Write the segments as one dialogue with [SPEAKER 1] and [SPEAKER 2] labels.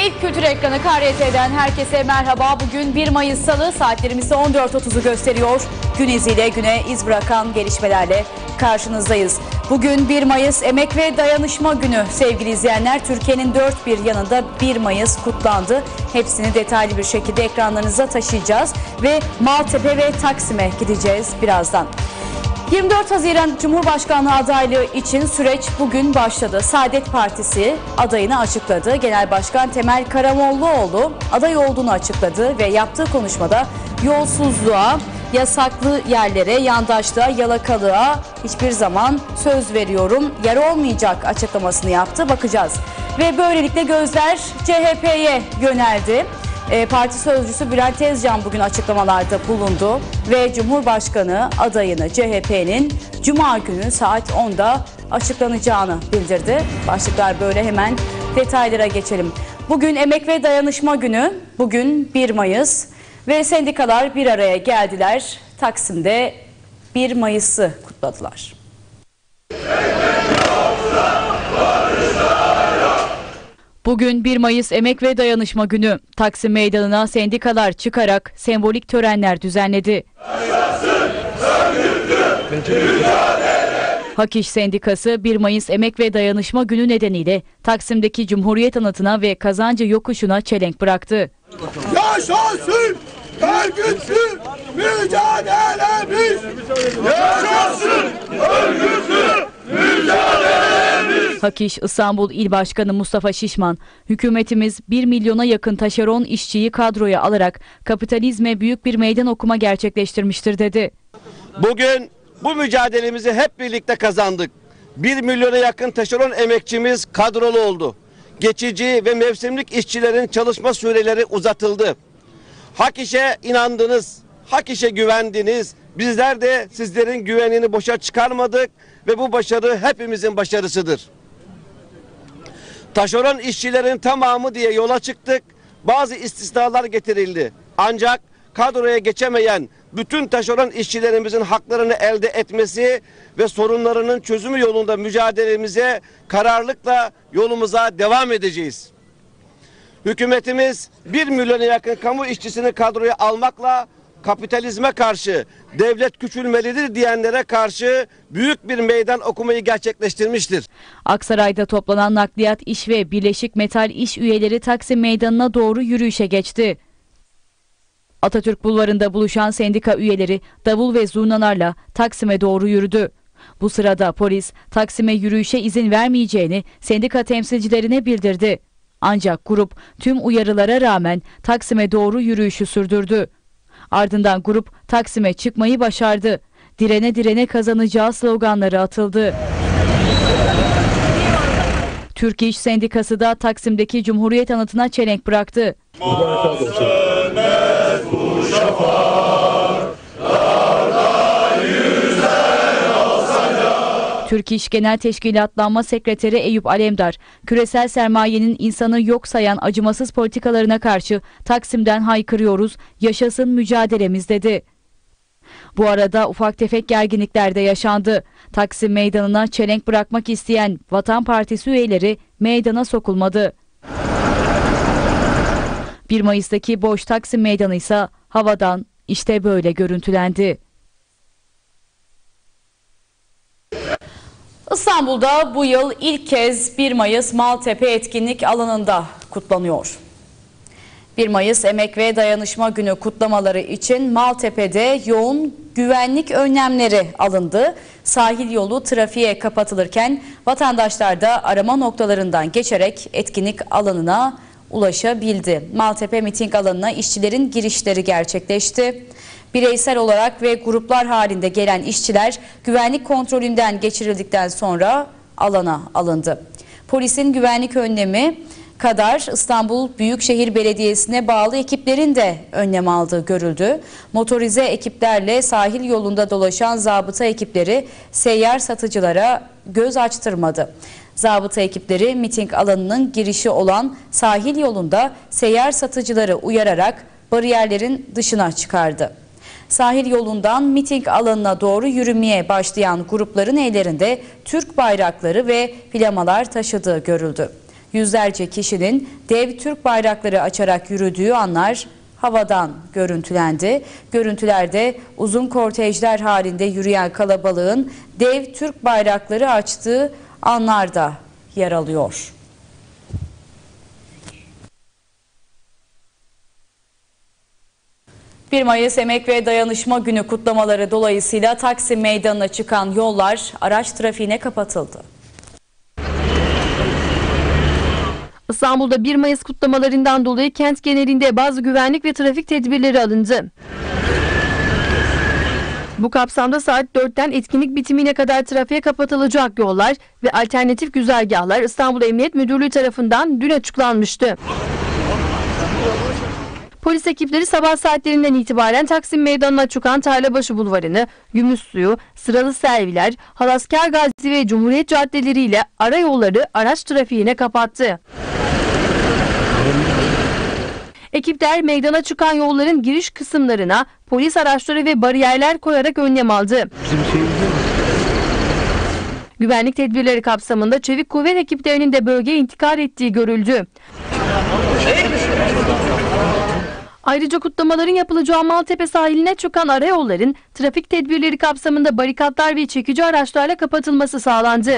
[SPEAKER 1] İlk Kültür Ekranı KRT'den herkese merhaba. Bugün 1 Mayıs Salı, saatlerimiz 14.30'u gösteriyor. Gün iziyle güne iz bırakan gelişmelerle karşınızdayız. Bugün 1 Mayıs Emek ve Dayanışma Günü sevgili izleyenler. Türkiye'nin dört bir yanında 1 Mayıs kutlandı. Hepsini detaylı bir şekilde ekranlarınıza taşıyacağız ve Maltepe ve Taksim'e gideceğiz birazdan. 24 Haziran Cumhurbaşkanlığı adaylığı için süreç bugün başladı. Saadet Partisi adayını açıkladı. Genel Başkan Temel Karamollaoğlu aday olduğunu açıkladı ve yaptığı konuşmada yolsuzluğa, yasaklı yerlere, yandaşlığa, yalakalığa hiçbir zaman söz veriyorum, yer olmayacak açıklamasını yaptı. Bakacağız. Ve böylelikle gözler CHP'ye yöneldi. Parti sözcüsü Bülent Tezcan bugün açıklamalarda bulundu ve Cumhurbaşkanı adayını CHP'nin Cuma günü saat 10'da açıklanacağını bildirdi. Başlıklar böyle, hemen detaylara geçelim. Bugün Emek ve Dayanışma Günü, bugün 1 Mayıs ve sendikalar bir araya geldiler. Taksim'de 1 Mayıs'ı kutladılar. Bugün 1 Mayıs Emek ve Dayanışma Günü. Taksim Meydanı'na sendikalar çıkarak sembolik törenler düzenledi. Hak İş Sendikası 1 Mayıs Emek ve Dayanışma Günü nedeniyle Taksim'deki Cumhuriyet Anıtı'na ve Kazancı Yokuşu'na çelenk bıraktı.
[SPEAKER 2] Yaşasın örgütlü mücadelemiz! Yaşasın örgütlü mücadelemiz!
[SPEAKER 1] Hak İş İstanbul İl Başkanı Mustafa Şişman, hükümetimiz 1 milyona yakın taşeron işçiyi kadroya alarak kapitalizme büyük bir meydan okuma gerçekleştirmiştir dedi.
[SPEAKER 3] Bugün bu mücadelemizi hep birlikte kazandık. 1 milyona yakın taşeron emekçimiz kadrolu oldu. Geçici ve mevsimlik işçilerin çalışma süreleri uzatıldı. Hak işe inandınız, hak işe güvendiniz. Bizler de sizlerin güvenini boşa çıkarmadık ve bu başarı hepimizin başarısıdır. Taşeron işçilerin tamamı diye yola çıktık. Bazı istisnalar getirildi. Ancak kadroya geçemeyen bütün taşeron işçilerimizin haklarını elde etmesi ve sorunlarının çözümü yolunda mücadelemize kararlılıkla yolumuza devam edeceğiz. Hükümetimiz 1 milyona yakın kamu işçisini kadroya almakla kapitalizme karşı, devlet küçülmelidir diyenlere karşı büyük bir meydan okumayı gerçekleştirmiştir.
[SPEAKER 1] Aksaray'da toplanan Nakliyat İş ve Birleşik Metal İş üyeleri Taksim Meydanı'na doğru yürüyüşe geçti. Atatürk Bulvarı'nda buluşan sendika üyeleri davul ve zurnalarla Taksim'e doğru yürüdü. Bu sırada polis Taksim'e yürüyüşe izin vermeyeceğini sendika temsilcilerine bildirdi. Ancak grup tüm uyarılara rağmen Taksim'e doğru yürüyüşü sürdürdü. Ardından grup Taksim'e çıkmayı başardı. Direne direne kazanacağı sloganları atıldı. Türk İş Sendikası da Taksim'deki Cumhuriyet Anıtı'na çelenk bıraktı. Türk İş Genel Teşkilatlanma Sekreteri Eyüp Alemdar, küresel sermayenin insanı yok sayan acımasız politikalarına karşı Taksim'den haykırıyoruz, yaşasın mücadelemiz dedi. Bu arada ufak tefek gerginlikler de yaşandı. Taksim Meydanı'na çelenk bırakmak isteyen Vatan Partisi üyeleri meydana sokulmadı. 1 Mayıs'taki boş Taksim Meydanı ise havadan işte böyle görüntülendi. İstanbul'da bu yıl ilk kez 1 Mayıs Maltepe etkinlik alanında kutlanıyor. 1 Mayıs Emek ve Dayanışma Günü kutlamaları için Maltepe'de yoğun güvenlik önlemleri alındı. Sahil yolu trafiğe kapatılırken vatandaşlar da arama noktalarından geçerek etkinlik alanına ulaşabildi. Maltepe miting alanına işçilerin girişleri gerçekleşti. Bireysel olarak ve gruplar halinde gelen işçiler güvenlik kontrolünden geçirildikten sonra alana alındı. Polisin güvenlik önlemi kadar İstanbul Büyükşehir Belediyesi'ne bağlı ekiplerin de önlem aldığı görüldü. Motorize ekiplerle sahil yolunda dolaşan zabıta ekipleri seyyar satıcılara göz açtırmadı. Zabıta ekipleri miting alanının girişi olan sahil yolunda seyyar satıcıları uyararak bariyerlerin dışına çıkardı. Sahil yolundan miting alanına doğru yürümeye başlayan grupların ellerinde Türk bayrakları ve flamalar taşıdığı görüldü. yüzlerce kişinin dev Türk bayrakları açarak yürüdüğü anlar havadan görüntülendi. Görüntülerde uzun kortejler halinde yürüyen kalabalığın dev Türk bayrakları açtığı anlarda yer alıyor. ...1 Mayıs Emek ve Dayanışma Günü kutlamaları dolayısıyla Taksim Meydanı'na çıkan yollar araç trafiğine kapatıldı.
[SPEAKER 4] İstanbul'da 1 Mayıs kutlamalarından dolayı kent genelinde bazı güvenlik ve trafik tedbirleri alındı. Bu kapsamda saat 4'ten etkinlik bitimine kadar trafiğe kapatılacak yollar ve alternatif güzergahlar İstanbul Emniyet Müdürlüğü tarafından dün açıklanmıştı. Polis ekipleri sabah saatlerinden itibaren Taksim Meydanı'na çıkan Tarlabaşı Bulvarı'nı, Gümüşsuyu, Sıralı Serviler, Halasker Gazi ve Cumhuriyet caddeleriyle ara yolları araç trafiğine kapattı. Ekipler meydana çıkan yolların giriş kısımlarına polis araçları ve bariyerler koyarak önlem aldı. Güvenlik tedbirleri kapsamında çevik kuvvet ekiplerinin de bölgeye intikal ettiği görüldü. Ayrıca kutlamaların yapılacağı Maltepe sahiline çıkan arayolların trafik tedbirleri kapsamında barikatlar ve çekici araçlarla kapatılması sağlandı.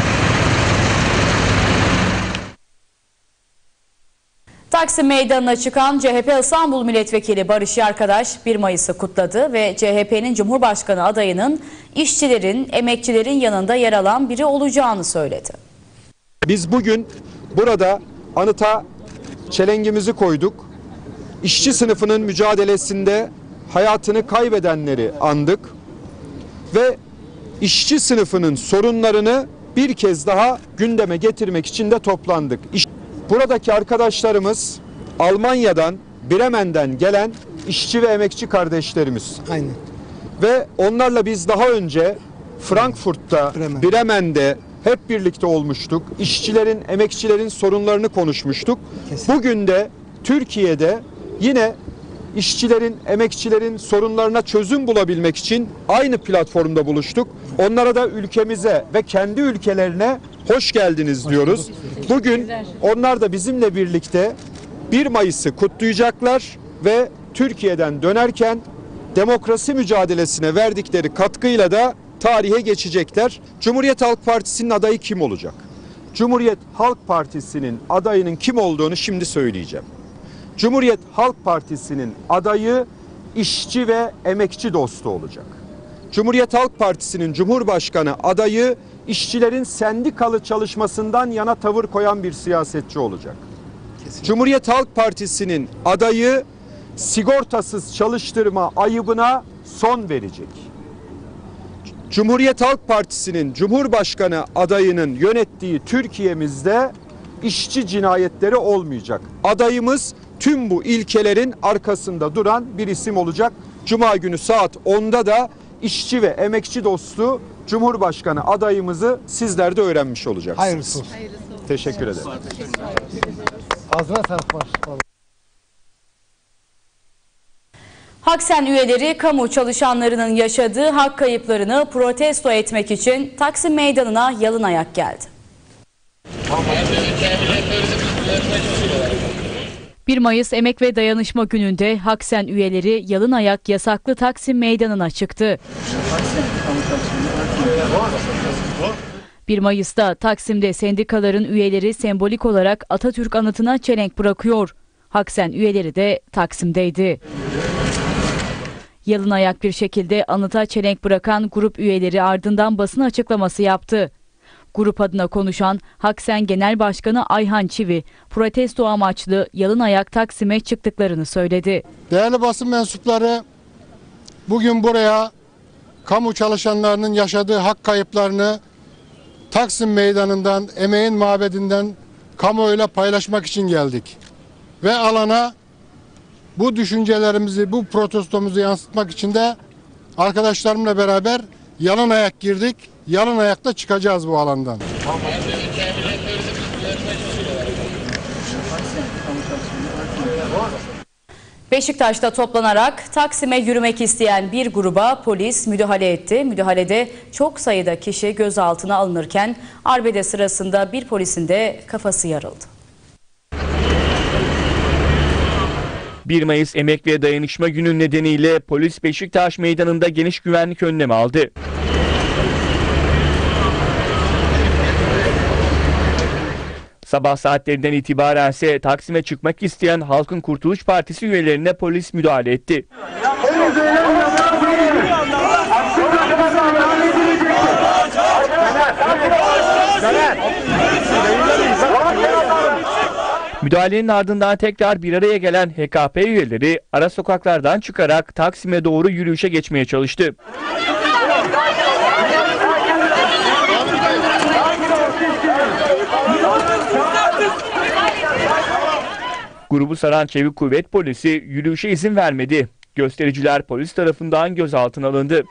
[SPEAKER 1] Taksim Meydanı'na çıkan CHP İstanbul Milletvekili Barış Yarkadaş 1 Mayıs'ı kutladı ve CHP'nin Cumhurbaşkanı adayının işçilerin, emekçilerin yanında yer alan biri olacağını söyledi.
[SPEAKER 5] Biz bugün burada anıta çelengimizi koyduk. İşçi sınıfının mücadelesinde hayatını kaybedenleri andık ve işçi sınıfının sorunlarını bir kez daha gündeme getirmek için de toplandık. Buradaki arkadaşlarımız Almanya'dan, Bremen'den gelen işçi ve emekçi kardeşlerimiz.
[SPEAKER 6] Aynen.
[SPEAKER 5] Ve onlarla biz daha önce Frankfurt'ta, Bremen'de hep birlikte olmuştuk. İşçilerin, emekçilerin sorunlarını konuşmuştuk.
[SPEAKER 6] Kesinlikle.
[SPEAKER 5] Bugün de Türkiye'de yine işçilerin, emekçilerin sorunlarına çözüm bulabilmek için aynı platformda buluştuk. Onlara da ülkemize ve kendi ülkelerine hoş geldiniz diyoruz. Bugün onlar da bizimle birlikte 1 Mayıs'ı kutlayacaklar ve Türkiye'den dönerken demokrasi mücadelesine verdikleri katkıyla da tarihe geçecekler. Cumhuriyet Halk Partisi'nin adayı kim olacak? Cumhuriyet Halk Partisi'nin adayının kim olduğunu şimdi söyleyeceğim. Cumhuriyet Halk Partisi'nin adayı işçi ve emekçi dostu olacak. Cumhuriyet Halk Partisi'nin Cumhurbaşkanı adayı işçilerin sendikalı çalışmasından yana tavır koyan bir siyasetçi olacak. Kesinlikle. Cumhuriyet Halk Partisi'nin adayı sigortasız çalıştırma ayıbına son verecek. Cumhuriyet Halk Partisi'nin Cumhurbaşkanı adayının yönettiği Türkiye'mizde işçi cinayetleri olmayacak. Adayımız tüm bu ilkelerin arkasında duran bir isim olacak. Cuma günü saat 10'da da işçi ve emekçi dostu Cumhurbaşkanı adayımızı sizler de öğrenmiş olacaksınız.
[SPEAKER 6] Hayırlısı olsun.
[SPEAKER 5] Teşekkür ederim.
[SPEAKER 6] Ağzına sağlık var.
[SPEAKER 1] Haksen üyeleri kamu çalışanlarının yaşadığı hak kayıplarını protesto etmek için Taksim Meydanı'na yalın ayak geldi. 1 Mayıs Emek ve Dayanışma Günü'nde Haksen üyeleri yalın ayak yasaklı Taksim Meydanı'na çıktı. 1 Mayıs'ta Taksim'de sendikaların üyeleri sembolik olarak Atatürk anıtına çelenk bırakıyor. Haksen üyeleri de Taksim'deydi. Yalın ayak bir şekilde anıta çelenk bırakan grup üyeleri ardından basın açıklaması yaptı. Grup adına konuşan Haksen Genel Başkanı Ayhan Çivi, protesto amaçlı yalın ayak Taksim'e çıktıklarını söyledi.
[SPEAKER 7] Değerli basın mensupları, bugün buraya kamu çalışanlarının yaşadığı hak kayıplarını Taksim Meydanı'ndan, Emeğin Mabedi'nden kamuoyuyla paylaşmak için geldik. Ve alana bu düşüncelerimizi, bu protestomuzu yansıtmak için de arkadaşlarımla beraber yalın ayak girdik. Yalın ayakta çıkacağız bu alandan.
[SPEAKER 1] Beşiktaş'ta toplanarak Taksim'e yürümek isteyen bir gruba polis müdahale etti. Müdahalede çok sayıda kişi gözaltına alınırken arbede sırasında bir polisin de kafası yarıldı.
[SPEAKER 8] 1 Mayıs Emek ve Dayanışma Günü nedeniyle polis Beşiktaş Meydanı'nda geniş güvenlik önlemi aldı. Sabah saatlerinden itibaren ise Taksim'e çıkmak isteyen Halkın Kurtuluş Partisi üyelerine polis müdahale etti. Müdahalenin ardından tekrar bir araya gelen HKP üyeleri ara sokaklardan çıkarak Taksim'e doğru yürüyüşe geçmeye çalıştı. Grubu saran Çevik Kuvvet Polisi yürüyüşe izin vermedi. Göstericiler polis tarafından gözaltına alındı.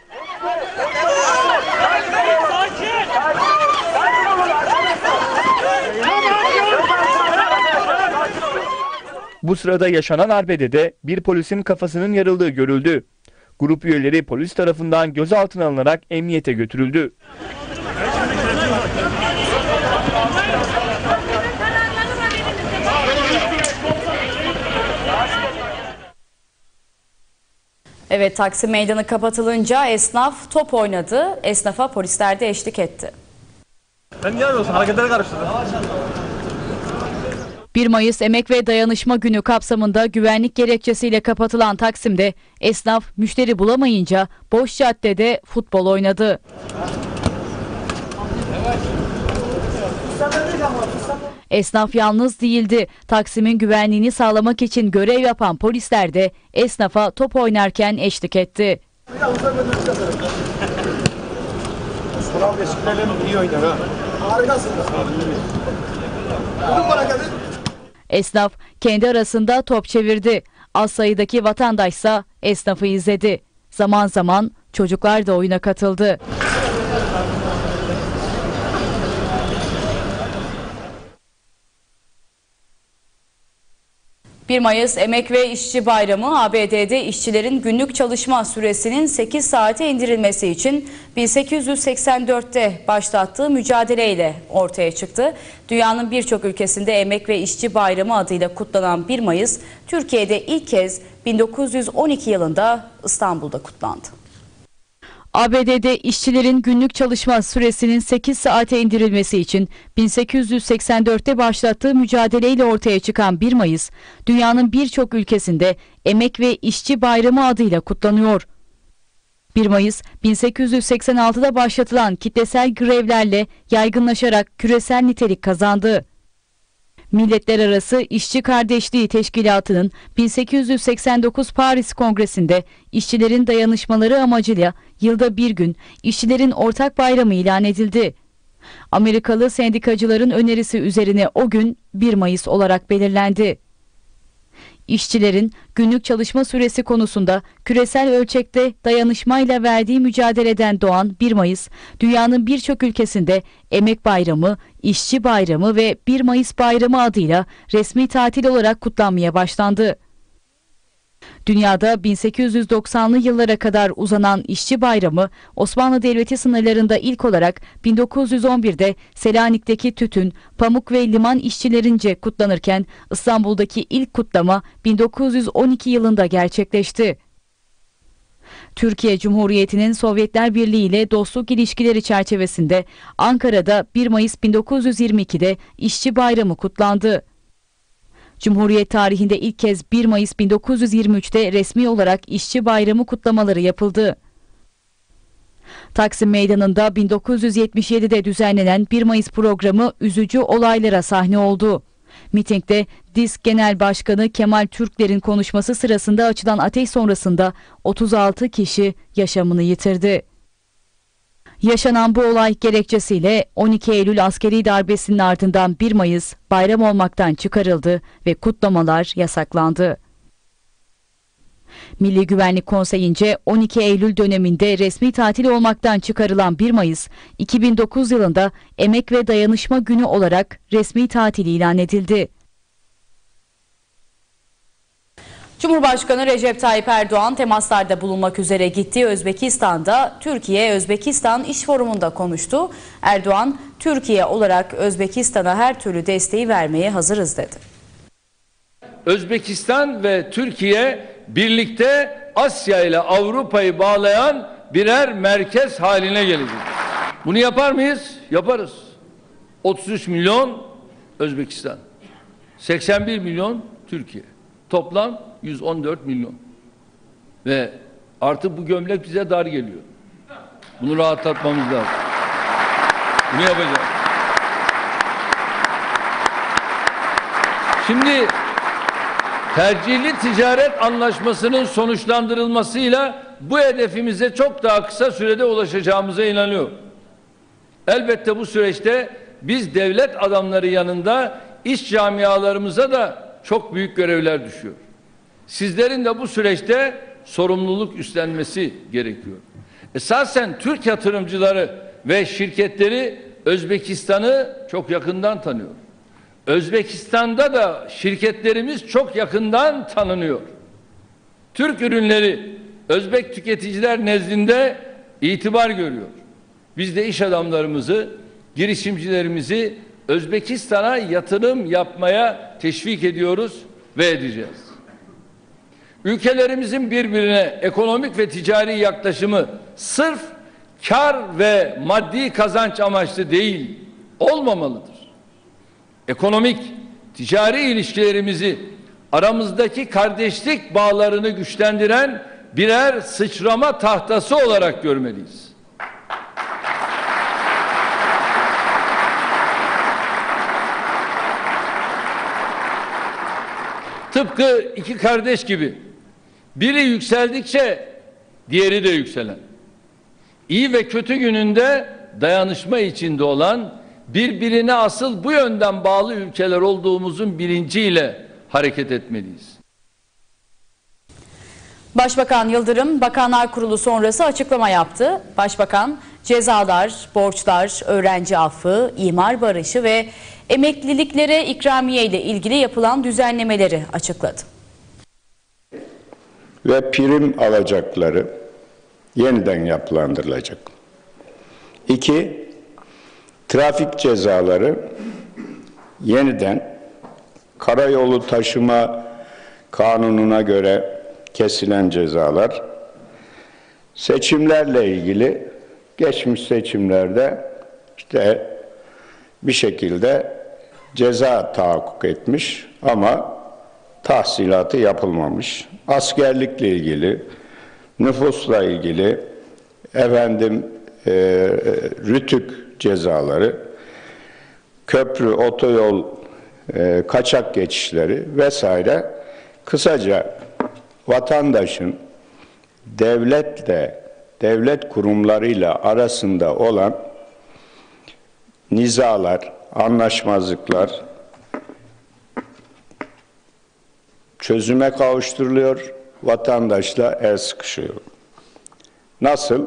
[SPEAKER 8] Bu sırada yaşanan arbedede bir polisin kafasının yarıldığı görüldü. Grup üyeleri polis tarafından gözaltına alınarak emniyete götürüldü.
[SPEAKER 1] Evet, Taksim Meydanı kapatılınca esnaf top oynadı. Esnafa polisler de eşlik etti.
[SPEAKER 9] Ben niye arıyorsun? Hareketleri karıştırdım.
[SPEAKER 1] 1 Mayıs Emek ve Dayanışma Günü kapsamında güvenlik gerekçesiyle kapatılan Taksim'de esnaf müşteri bulamayınca boş caddede futbol oynadı. Esnaf yalnız değildi. Taksim'in güvenliğini sağlamak için görev yapan polisler de esnafa top oynarken eşlik etti. Esnaf kendi arasında top çevirdi. Az sayıdaki vatandaşsa esnafı izledi. Zaman zaman çocuklar da oyuna katıldı. ...1 Mayıs Emek ve İşçi Bayramı ABD'de işçilerin günlük çalışma süresinin 8 saate indirilmesi için 1884'te başlattığı mücadeleyle ortaya çıktı. Dünyanın birçok ülkesinde Emek ve İşçi Bayramı adıyla kutlanan 1 Mayıs, Türkiye'de ilk kez 1912 yılında İstanbul'da kutlandı. ABD'de işçilerin günlük çalışma süresinin 8 saate indirilmesi için 1884'te başlattığı mücadeleyle ortaya çıkan 1 Mayıs, dünyanın birçok ülkesinde Emek ve İşçi Bayramı adıyla kutlanıyor. 1 Mayıs, 1886'da başlatılan kitlesel grevlerle yaygınlaşarak küresel nitelik kazandı. Milletler Arası İşçi Kardeşliği Teşkilatı'nın 1889 Paris Kongresi'nde işçilerin dayanışmaları amacıyla yılda bir gün işçilerin ortak bayramı ilan edildi. Amerikalı sendikacıların önerisi üzerine o gün 1 Mayıs olarak belirlendi. İşçilerin günlük çalışma süresi konusunda küresel ölçekte dayanışmayla verdiği mücadeleden doğan 1 Mayıs, dünyanın birçok ülkesinde Emek Bayramı, İşçi Bayramı ve 1 Mayıs Bayramı adıyla resmi tatil olarak kutlanmaya başlandı. Dünyada 1890'lı yıllara kadar uzanan İşçi Bayramı, Osmanlı Devleti sınırlarında ilk olarak 1911'de Selanik'teki tütün, pamuk ve liman işçilerince kutlanırken İstanbul'daki ilk kutlama 1912 yılında gerçekleşti. Türkiye Cumhuriyeti'nin Sovyetler Birliği ile dostluk ilişkileri çerçevesinde Ankara'da 1 Mayıs 1922'de İşçi Bayramı kutlandı. Cumhuriyet tarihinde ilk kez 1 Mayıs 1923'te resmi olarak İşçi Bayramı kutlamaları yapıldı. Taksim Meydanı'nda 1977'de düzenlenen 1 Mayıs programı üzücü olaylara sahne oldu. Mitingde DİSK Genel Başkanı Kemal Türkler'in konuşması sırasında açılan ateş sonrasında 36 kişi yaşamını yitirdi. Yaşanan bu olay gerekçesiyle 12 Eylül askeri darbesinin ardından 1 Mayıs bayram olmaktan çıkarıldı ve kutlamalar yasaklandı. Milli Güvenlik Konseyi'nce 12 Eylül döneminde resmi tatil olmaktan çıkarılan 1 Mayıs, 2009 yılında Emek ve Dayanışma Günü olarak resmi tatil ilan edildi. Cumhurbaşkanı Recep Tayyip Erdoğan temaslarda bulunmak üzere gittiği Özbekistan'da Türkiye-Özbekistan İş Forumu'nda konuştu. Erdoğan, Türkiye olarak Özbekistan'a her türlü desteği vermeye hazırız dedi.
[SPEAKER 10] Özbekistan ve Türkiye birlikte Asya ile Avrupa'yı bağlayan birer merkez haline gelecek. Bunu yapar mıyız? Yaparız. 33 milyon Özbekistan, 81 milyon Türkiye. Toplam 114 milyon. Ve artık bu gömlek bize dar geliyor. Bunu rahatlatmamız lazım. Bunu yapacağız. Şimdi tercihli ticaret anlaşmasının sonuçlandırılmasıyla bu hedefimize çok daha kısa sürede ulaşacağımıza inanıyorum. Elbette bu süreçte biz devlet adamları yanında iş camialarımıza da çok büyük görevler düşüyor. Sizlerin de bu süreçte sorumluluk üstlenmesi gerekiyor. Esasen Türk yatırımcıları ve şirketleri Özbekistan'ı çok yakından tanıyor. Özbekistan'da da şirketlerimiz çok yakından tanınıyor. Türk ürünleri Özbek tüketiciler nezdinde itibar görüyor. Biz de iş adamlarımızı, girişimcilerimizi Özbekistan'a yatırım yapmaya teşvik ediyoruz ve edeceğiz. Ülkelerimizin birbirine ekonomik ve ticari yaklaşımı sırf kar ve maddi kazanç amaçlı değil, olmamalıdır. Ekonomik, ticari ilişkilerimizi aramızdaki kardeşlik bağlarını güçlendiren birer sıçrama tahtası olarak görmeliyiz. Tıpkı iki kardeş gibi biri yükseldikçe diğeri de yükselen, iyi ve kötü gününde dayanışma içinde olan, birbirine asıl bu yönden bağlı ülkeler olduğumuzun bilinciyle hareket etmeliyiz.
[SPEAKER 1] Başbakan Yıldırım, Bakanlar Kurulu sonrası açıklama yaptı. Başbakan, cezalar, borçlar, öğrenci affı, imar barışı ve emekliliklere ikramiye ile ilgili yapılan düzenlemeleri açıkladı.
[SPEAKER 11] Ve prim alacakları yeniden yapılandırılacak. 2. Trafik cezaları yeniden karayolu taşıma kanununa göre kesilen cezalar, seçimlerle ilgili geçmiş seçimlerde işte bir şekilde ceza tahakkuk etmiş ama tahsilatı yapılmamış. Askerlikle ilgili, nüfusla ilgili, rütük cezaları, köprü, otoyol, kaçak geçişleri vesaire. Kısaca vatandaşın devletle, devlet kurumlarıyla arasında olan nizalar, anlaşmazlıklar çözüme kavuşturuluyor, vatandaşla el sıkışıyor. Nasıl?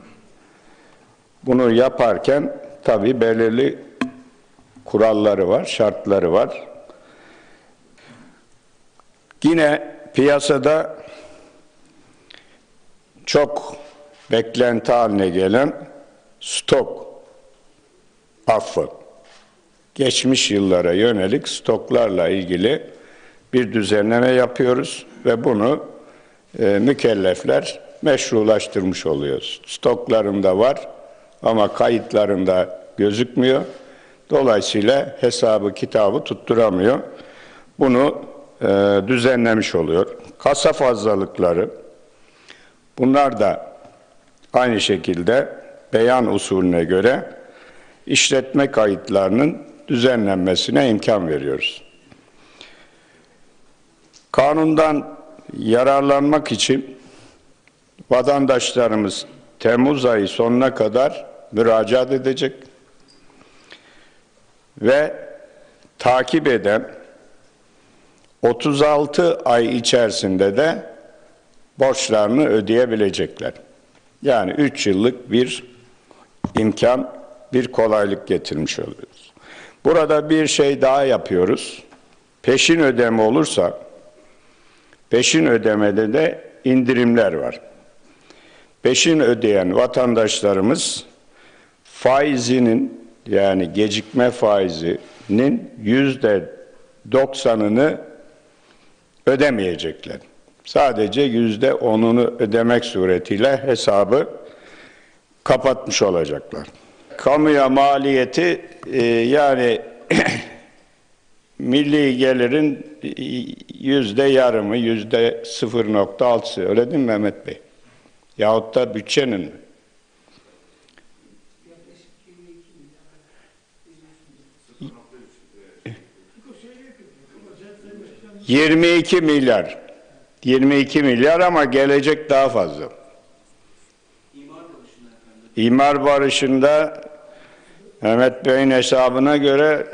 [SPEAKER 11] Bunu yaparken tabii belirli kuralları var, şartları var. Yine piyasada çok beklenti haline gelen stok affı. Geçmiş yıllara yönelik stoklarla ilgili bir düzenleme yapıyoruz ve bunu mükellefler meşrulaştırmış oluyor. Stoklarında var ama kayıtlarında gözükmüyor. Dolayısıyla hesabı kitabı tutturamıyor. Bunu düzenlemiş oluyor. Kasa fazlalıkları, bunlar da aynı şekilde beyan usulüne göre işletme kayıtlarının düzenlenmesine imkan veriyoruz. Kanundan yararlanmak için vatandaşlarımız Temmuz ayı sonuna kadar müracaat edecek ve takip eden 36 ay içerisinde de borçlarını ödeyebilecekler. Yani 3 yıllık bir imkan, bir kolaylık getirmiş oluyoruz. Burada bir şey daha yapıyoruz. Peşin ödeme olursa, peşin ödemede de indirimler var. Peşin ödeyen vatandaşlarımız faizinin, yani gecikme faizinin %90'ını ödemeyecekler. Sadece %10'unu ödemek suretiyle hesabı kapatmış olacaklar. Kamuya maliyeti yani milli gelirin %yarımı, %0.6'sı, öyle değil mi Mehmet Bey? Yahut da bütçenin mi? 22 milyar. 22 milyar ama gelecek daha fazla. İmar barışında Mehmet Bey'in hesabına göre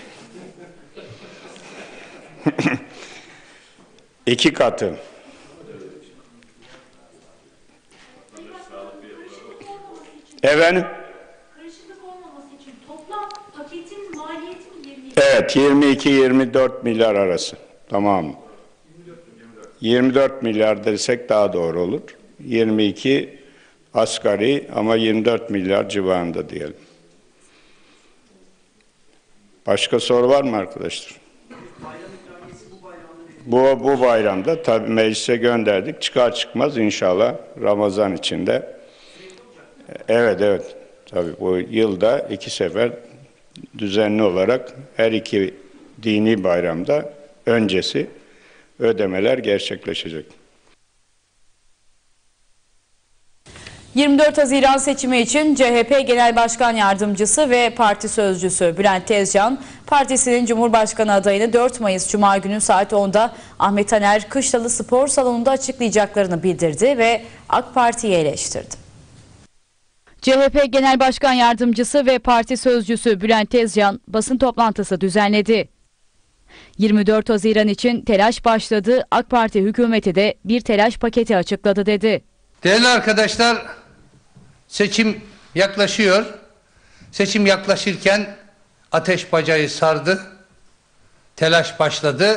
[SPEAKER 11] 2 katı. Efendim?
[SPEAKER 12] Karışıklık olmaması için toplam paketin maliyeti mi 22?
[SPEAKER 11] Evet, 22-24 milyar arası. Tamam. 24 milyar desek daha doğru olur. 22 asgari ama 24 milyar civarında diyelim. Başka soru var mı arkadaşlar? Bu bayramda tabii meclise gönderdik. Çıkar çıkmaz inşallah Ramazan içinde. Evet. Tabii bu yılda 2 sefer düzenli olarak her 2 dini bayramda öncesi ödemeler gerçekleşecek.
[SPEAKER 1] 24 Haziran seçimi için CHP Genel Başkan Yardımcısı ve Parti Sözcüsü Bülent Tezcan, partisinin Cumhurbaşkanı adayını 4 Mayıs Cuma günü saat 10'da Ahmet Taner Kışlalı Spor Salonu'nda açıklayacaklarını bildirdi ve AK Parti'yi eleştirdi. CHP Genel Başkan Yardımcısı ve Parti Sözcüsü Bülent Tezcan basın toplantısı düzenledi. 24 Haziran için telaş başladı, AK Parti hükümeti de bir telaş paketi açıkladı dedi.
[SPEAKER 13] Değerli arkadaşlar, seçim yaklaşıyor. Seçim yaklaşırken ateş bacağı sardı, telaş başladı.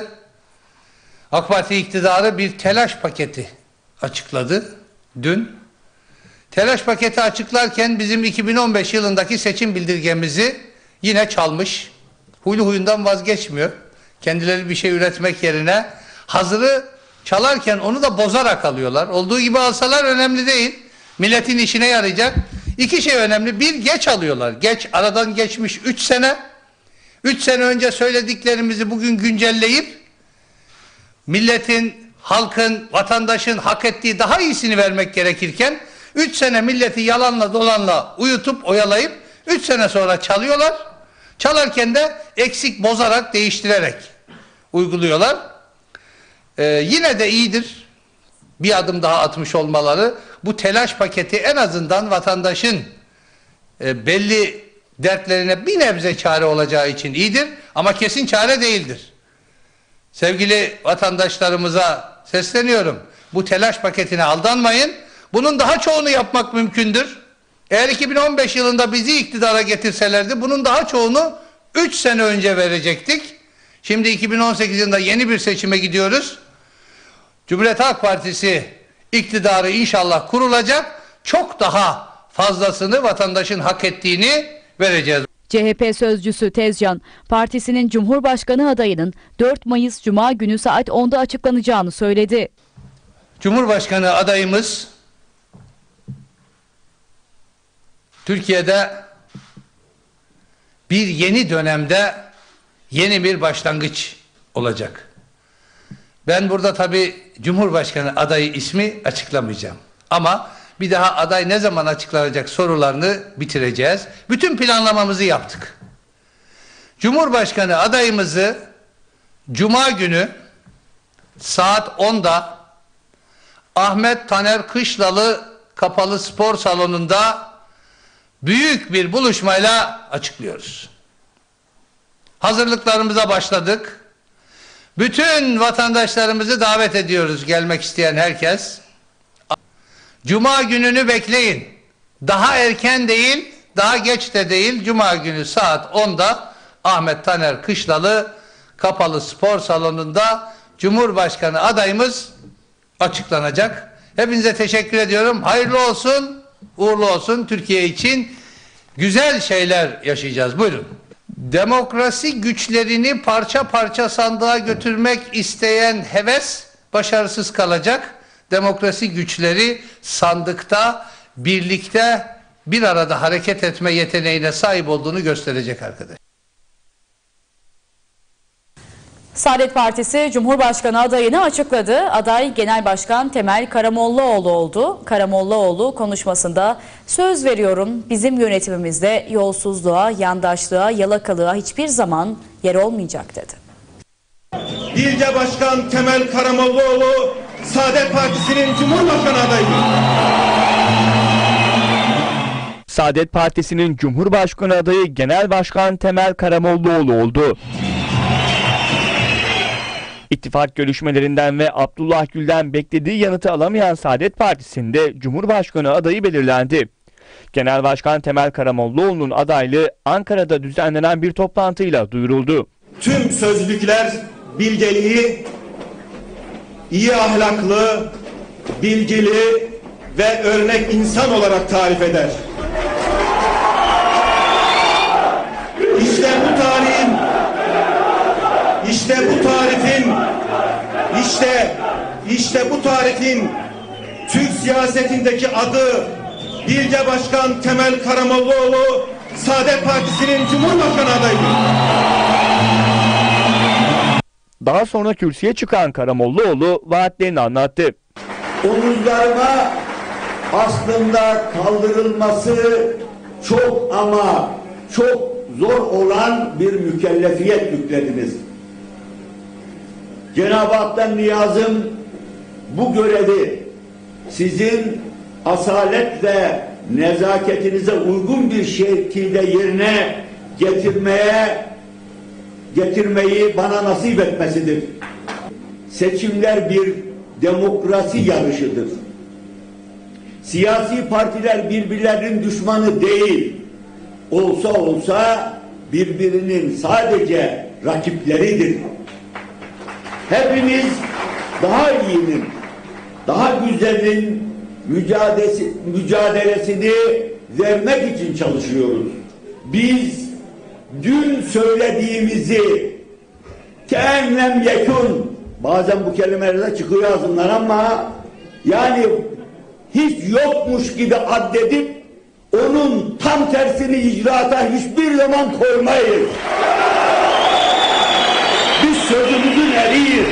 [SPEAKER 13] AK Parti iktidarı bir telaş paketi açıkladı dün. Telaş paketi açıklarken bizim 2015 yılındaki seçim bildirgemizi yine çalmış. Huylu huyundan vazgeçmiyor. Kendileri bir şey üretmek yerine hazırı çalarken onu da bozarak alıyorlar. Olduğu gibi alsalar önemli değil. Milletin işine yarayacak. 2 şey önemli. Bir, geç alıyorlar. Aradan geçmiş 3 sene. 3 sene önce söylediklerimizi bugün güncelleyip milletin, halkın, vatandaşın hak ettiği daha iyisini vermek gerekirken 3 sene milleti yalanla dolanla uyutup oyalayıp 3 sene sonra çalıyorlar. Çalarken de eksik bozarak değiştirerek uyguluyorlar. Yine de iyidir. Bir adım daha atmış olmaları. Bu telaş paketi en azından vatandaşın belli dertlerine bir nebze çare olacağı için iyidir. Ama kesin çare değildir. Sevgili vatandaşlarımıza sesleniyorum. Bu telaş paketine aldanmayın. Bunun daha çoğunu yapmak mümkündür. Eğer 2015 yılında bizi iktidara getirselerdi bunun daha çoğunu 3 sene önce verecektik. Şimdi 2018 yılında yeni bir seçime gidiyoruz. Cumhuriyet Halk Partisi iktidarı inşallah kurulacak. Çok daha fazlasını vatandaşın hak ettiğini vereceğiz.
[SPEAKER 1] CHP Sözcüsü Tezcan, partisinin Cumhurbaşkanı adayının 4 Mayıs Cuma günü saat 10'da açıklanacağını söyledi.
[SPEAKER 13] Cumhurbaşkanı adayımız Türkiye'de bir yeni dönemde yeni bir başlangıç olacak. Ben burada tabii Cumhurbaşkanı adayı ismi açıklamayacağım. Ama bir daha aday ne zaman açıklanacak sorularını bitireceğiz. Bütün planlamamızı yaptık. Cumhurbaşkanı adayımızı Cuma günü saat 10'da Ahmet Taner Kışlalı Kapalı Spor Salonu'nda büyük bir buluşmayla açıklıyoruz. Hazırlıklarımıza başladık. Bütün vatandaşlarımızı davet ediyoruz, gelmek isteyen herkes. Cuma gününü bekleyin. Daha erken değil, daha geç de değil. Cuma günü saat 10'da Ahmet Taner Kışlalı Kapalı Spor Salonu'nda Cumhurbaşkanı adayımız açıklanacak. Hepinize teşekkür ediyorum. Hayırlı olsun, uğurlu olsun. Türkiye için güzel şeyler yaşayacağız. Buyurun. Demokrasi güçlerini parça parça sandığa götürmek isteyen heves başarısız kalacak. Demokrasi güçleri sandıkta birlikte bir arada hareket etme yeteneğine sahip olduğunu gösterecek arkadaş.
[SPEAKER 1] Saadet Partisi Cumhurbaşkanı adayını açıkladı. Aday Genel Başkan Temel Karamollaoğlu oldu. Karamollaoğlu konuşmasında söz veriyorum bizim yönetimimizde yolsuzluğa, yandaşlığa, yalakalığa hiçbir zaman yer olmayacak dedi.
[SPEAKER 2] Bilge Başkan Temel Karamollaoğlu Saadet Partisi'nin Cumhurbaşkanı adayıdır.
[SPEAKER 8] Saadet Partisi'nin Cumhurbaşkanı adayı Genel Başkan Temel Karamollaoğlu oldu. İttifak görüşmelerinden ve Abdullah Gül'den beklediği yanıtı alamayan Saadet Partisi'nde Cumhurbaşkanı adayı belirlendi. Genel Başkan Temel Karamollaoğlu'nun adaylığı Ankara'da düzenlenen bir toplantıyla duyuruldu.
[SPEAKER 2] Tüm sözlükler bilgeliği, iyi ahlaklı, bilgili ve örnek insan olarak tarif eder. İşte bu tarifin Türk siyasetindeki adı Bilge Başkan Temel Karamollaoğlu Saadet Partisi'nin Cumhurbaşkanı adayıdır.
[SPEAKER 8] Daha sonra kürsüye çıkan Karamollaoğlu vaatlerini anlattı.
[SPEAKER 14] Omuzlarıma aslında kaldırılması çok ama çok zor olan bir mükellefiyet yüklediniz. Cenab-ı Hak'tan niyazım bu görevi sizin asalet ve nezaketinize uygun bir şekilde yerine getirmeyi bana nasip etmesidir. Seçimler bir demokrasi yarışıdır. Siyasi partiler birbirlerinin düşmanı değil, olsa birbirinin sadece rakipleridir. Hepimiz daha iyinin, daha güzelin mücadelesini vermek için çalışıyoruz. Biz dün söylediğimizi ke'enlem yekun, bazen bu kelimeler de çıkıyor ağzımdan ama yani hiç yokmuş gibi addedip onun tam tersini icraata hiçbir zaman koymayız. Biz sözümüzün eriyiz.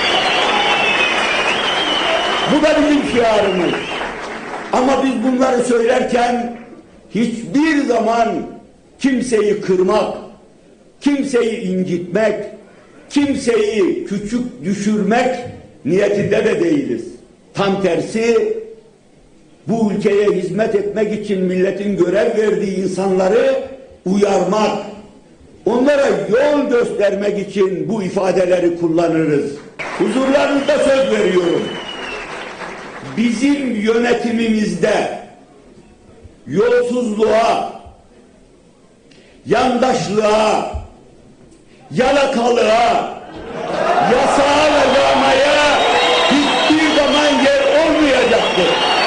[SPEAKER 14] Bu da bizim şiarımız. Ama biz bunları söylerken hiçbir zaman kimseyi kırmak, kimseyi incitmek, kimseyi küçük düşürmek niyetinde de değiliz. Tam tersi, bu ülkeye hizmet etmek için milletin görev verdiği insanları uyarmak, onlara yol göstermek için bu ifadeleri kullanırız. Huzurlarınızda söz veriyorum. Bizim yönetimimizde yolsuzluğa, yandaşlığa, yalakalığa, yasağa ve yağmaya hiçbir zaman yer olmayacaktır.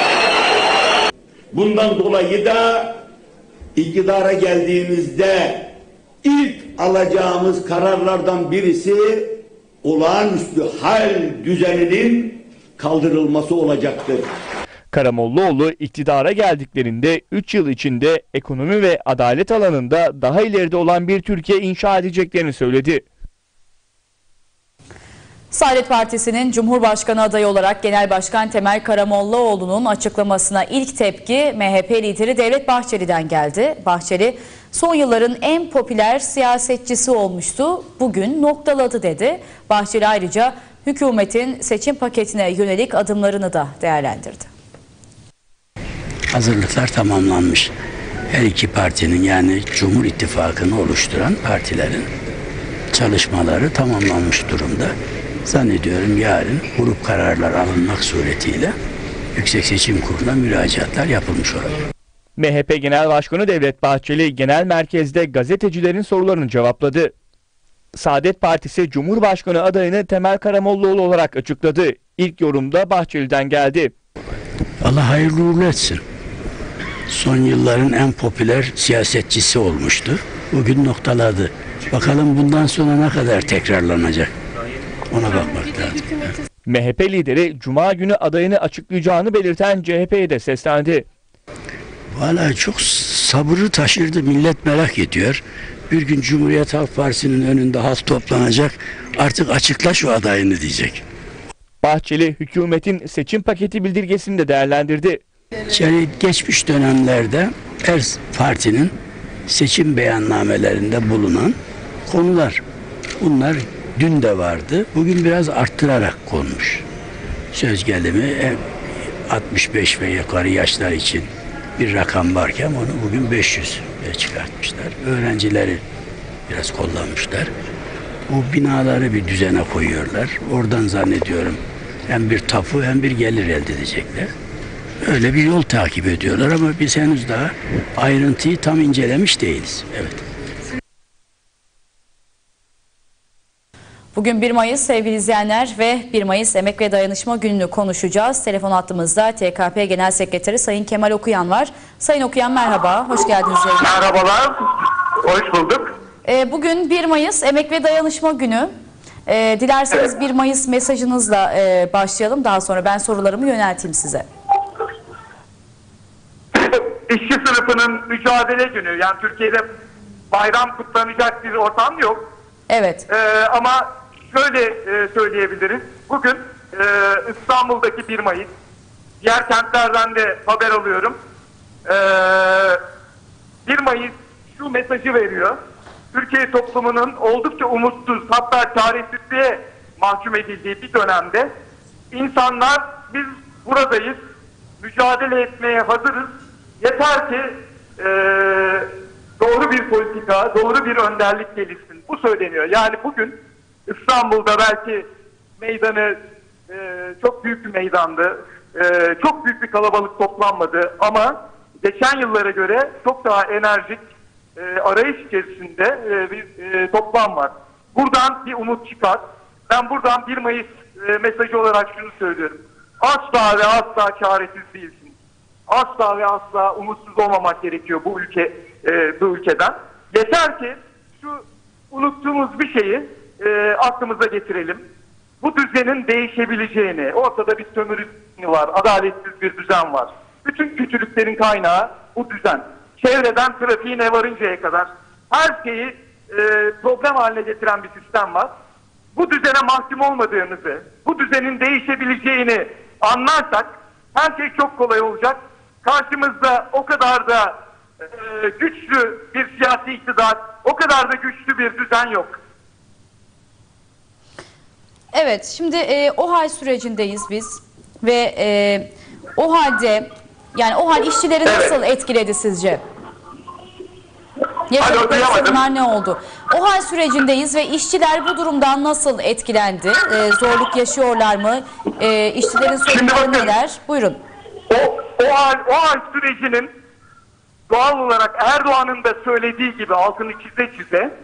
[SPEAKER 14] Bundan dolayı da iktidara geldiğimizde ilk alacağımız kararlardan birisi olağanüstü hal düzeninin kaldırılması olacaktır.
[SPEAKER 8] Karamollaoğlu iktidara geldiklerinde 3 yıl içinde ekonomi ve adalet alanında daha ileride olan bir Türkiye inşa edeceklerini söyledi.
[SPEAKER 1] Saadet Partisi'nin Cumhurbaşkanı adayı olarak Genel Başkan Temel Karamollaoğlu'nun açıklamasına ilk tepki MHP lideri Devlet Bahçeli'den geldi. Bahçeli, son yılların en popüler siyasetçisi olmuştu, bugün noktaladı dedi. Bahçeli ayrıca hükümetin seçim paketine yönelik adımlarını da değerlendirdi.
[SPEAKER 15] Hazırlıklar tamamlanmış. Her iki partinin yani Cumhur İttifakı'nı oluşturan partilerin çalışmaları tamamlanmış durumda. Zannediyorum yarın grup kararlar alınmak suretiyle Yüksek Seçim Kurulu'na müracaatlar yapılmış olacak.
[SPEAKER 8] MHP Genel Başkanı Devlet Bahçeli genel merkezde gazetecilerin sorularını cevapladı. Saadet Partisi Cumhurbaşkanı adayını Temel Karamollaoğlu olarak açıkladı. İlk yorumda Bahçeli'den geldi.
[SPEAKER 15] Allah hayırlı uğurlu etsin. Son yılların en popüler siyasetçisi olmuştu. bugün noktaladı. Bakalım bundan sonra ne kadar tekrarlanacak? Ona bakmak lazım.
[SPEAKER 8] MHP lideri Cuma günü adayını açıklayacağını belirten CHP'ye de seslendi.
[SPEAKER 15] Vallahi çok sabrı taşırdı. Millet merak ediyor. Bir gün Cumhuriyet Halk Partisi'nin önünde halk toplanacak. Artık açıkla şu adayını diyecek.
[SPEAKER 8] Bahçeli hükümetin seçim paketi bildirgesini de değerlendirdi.
[SPEAKER 15] Geçmiş dönemlerde her partinin seçim beyannamelerinde bulunan konular. Bunlar dün de vardı. Bugün biraz arttırarak konmuş. Söz gelimi 65 ve yukarı yaşlar için bir rakam varken onu bugün 500'e çıkartmışlar. Öğrencileri biraz kullanmışlar. Bu binaları bir düzene koyuyorlar. Oradan zannediyorum hem bir tapu hem bir gelir elde edecekler. Öyle bir yol takip ediyorlar ama biz henüz daha ayrıntıyı tam incelemiş değiliz. Evet.
[SPEAKER 1] Bugün 1 Mayıs sevgili izleyenler ve 1 Mayıs Emek ve Dayanışma Günü'nü konuşacağız. Telefon hattımızda TKP Genel Sekreteri Sayın Kemal Okuyan var. Sayın Okuyan merhaba, hoş geldiniz.
[SPEAKER 16] Merhabalar, hoş bulduk.
[SPEAKER 1] Bugün 1 Mayıs Emek ve Dayanışma Günü. Dilerseniz 1 Mayıs mesajınızla başlayalım. Daha sonra ben sorularımı yönelteyim size.
[SPEAKER 16] İşçi sınıfının mücadele günü. Yani Türkiye'de bayram kutlanacak bir ortam yok.
[SPEAKER 1] Evet.
[SPEAKER 16] Ama şöyle söyleyebiliriz. Bugün İstanbul'daki 1 Mayıs, diğer kentlerden de haber alıyorum. 1 Mayıs şu mesajı veriyor. Türkiye toplumunun oldukça umutsuz, hatta çaresizliğe mahkum edildiği bir dönemde insanlar biz buradayız, mücadele etmeye hazırız. Yeter ki doğru bir politika, doğru bir önderlik gelişsin. Bu söyleniyor. Yani bugün İstanbul'da belki meydanı çok büyük bir meydandı. Çok büyük bir kalabalık toplanmadı ama geçen yıllara göre çok daha enerjik, arayış içerisinde bir toplam var. Buradan bir umut çıkar. Ben buradan 1 Mayıs mesajı olarak şunu söylüyorum. Asla ve asla çaresiz değilsiniz. Asla ve asla umutsuz olmamak gerekiyor bu ülkeden. Yeter ki şu unuttuğumuz bir şeyi aklımıza getirelim. Bu düzenin değişebileceğini, ortada bir sömürü var, adaletsiz bir düzen var. Bütün kötülüklerin kaynağı bu düzen. Çevreden trafiğine varıncaya kadar her şeyi problem haline getiren bir sistem var. Bu düzene mahkum olmadığımızı, bu düzenin değişebileceğini anlarsak her şey çok kolay olacak. Karşımızda o kadar da güçlü bir siyasi iktidar, o kadar da güçlü bir düzen yok.
[SPEAKER 1] Evet, şimdi OHAL sürecindeyiz biz ve OHAL'de, yani OHAL işçileri nasıl etkiledi sizce? Yaşadıkları sorunlar ne oldu? OHAL sürecindeyiz ve işçiler bu durumdan nasıl etkilendi? Zorluk yaşıyorlar mı? İşçilerin sorunları neler? Buyurun.
[SPEAKER 16] OHAL sürecinin doğal olarak Erdoğan'ın da söylediği gibi altını çize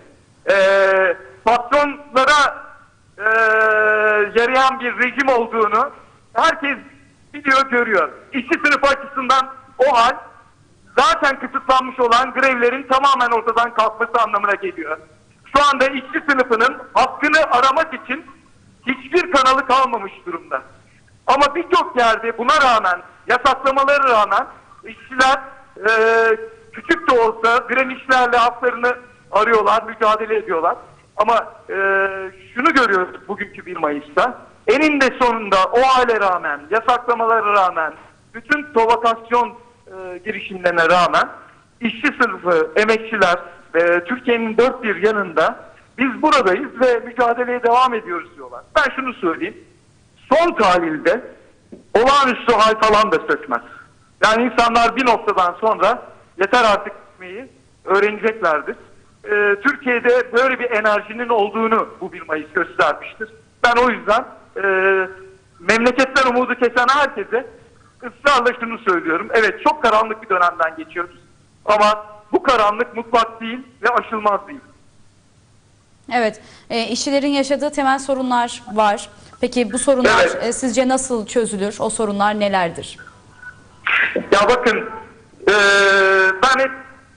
[SPEAKER 16] patronlara yarayan bir rejim olduğunu herkes biliyor, görüyor. İşçi sınıfı açısından OHAL zaten kısıtlanmış olan grevlerin tamamen ortadan kalkması anlamına geliyor. Şu anda işçi sınıfının hakkını aramak için hiçbir kanalı kalmamış durumda. Ama birçok yerde buna rağmen, yasaklamalara rağmen işçiler küçük de olsa direnişlerle haklarını arıyorlar, mücadele ediyorlar. Ama şunu görüyoruz bugünkü 1 Mayıs'ta. Eninde sonunda o hale rağmen, yasaklamalara rağmen, bütün provokasyon girişimlerine rağmen işçi sınıfı, emekçiler Türkiye'nin dört bir yanında biz buradayız ve mücadeleye devam ediyoruz diyorlar. Ben şunu söyleyeyim. Son tahlilde olağanüstü hal falan da sökmez. Yani insanlar bir noktadan sonra yeter artık gitmeyi öğreneceklerdir. Türkiye'de böyle bir enerjinin olduğunu bu 1 Mayıs göstermiştir. Ben o yüzden memleketten umudu kesen herkese ısrarla şunu söylüyorum. Evet, çok karanlık bir dönemden geçiyoruz. Ama bu karanlık mutlak değil ve aşılmaz değil.
[SPEAKER 1] Evet, işçilerin yaşadığı temel sorunlar var. Peki bu sorunlar sizce nasıl çözülür? O sorunlar nelerdir?
[SPEAKER 16] Ya bakın, ben hep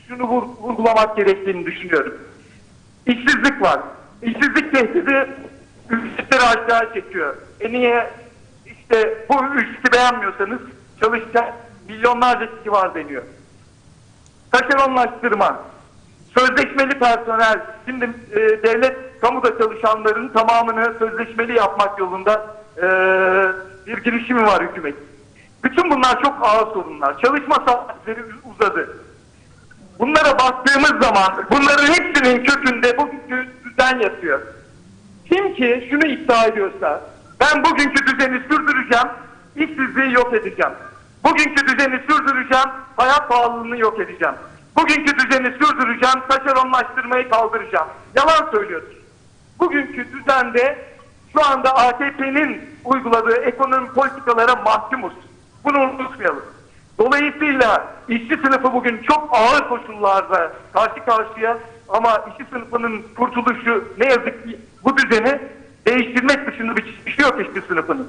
[SPEAKER 16] şunu vurgulamak gerektiğini düşünüyorum. İşsizlik var. İşsizlik tehdidi ücretleri aşağı çekiyor. Niye? İşte bu ücreti beğenmiyorsanız çalışacak milyonlarca kişi var deniyor. Taşeronlaştırma, sözleşmeli personel, şimdi devlet kamuda çalışanların tamamını sözleşmeli yapmak yolunda bir girişimi var hükümet. Bütün bunlar çok ağır sorunlar. Çalışma saatleri uzadı. Bunlara baktığımız zaman bunların hepsinin kökünde bugünkü düzen yatıyor. Kim ki şunu iddia ediyorsa, ben bugünkü düzeni sürdüreceğim, işsizliği yok edeceğim. Bugünkü düzeni sürdüreceğim, hayat pahalılığını yok edeceğim. Bugünkü düzeni sürdüreceğim, taşeronlaştırmayı kaldıracağım. Yalan söylüyordur. Bugünkü düzende şu anda AKP'nin uyguladığı ekonomi politikalara mahkumuz. Bunu unutmayalım. Dolayısıyla işçi sınıfı bugün çok ağır koşullarda karşı karşıya, ama işçi sınıfının kurtuluşu ne yazık ki bu düzeni değiştirmek dışında bir şey yok işçi sınıfının.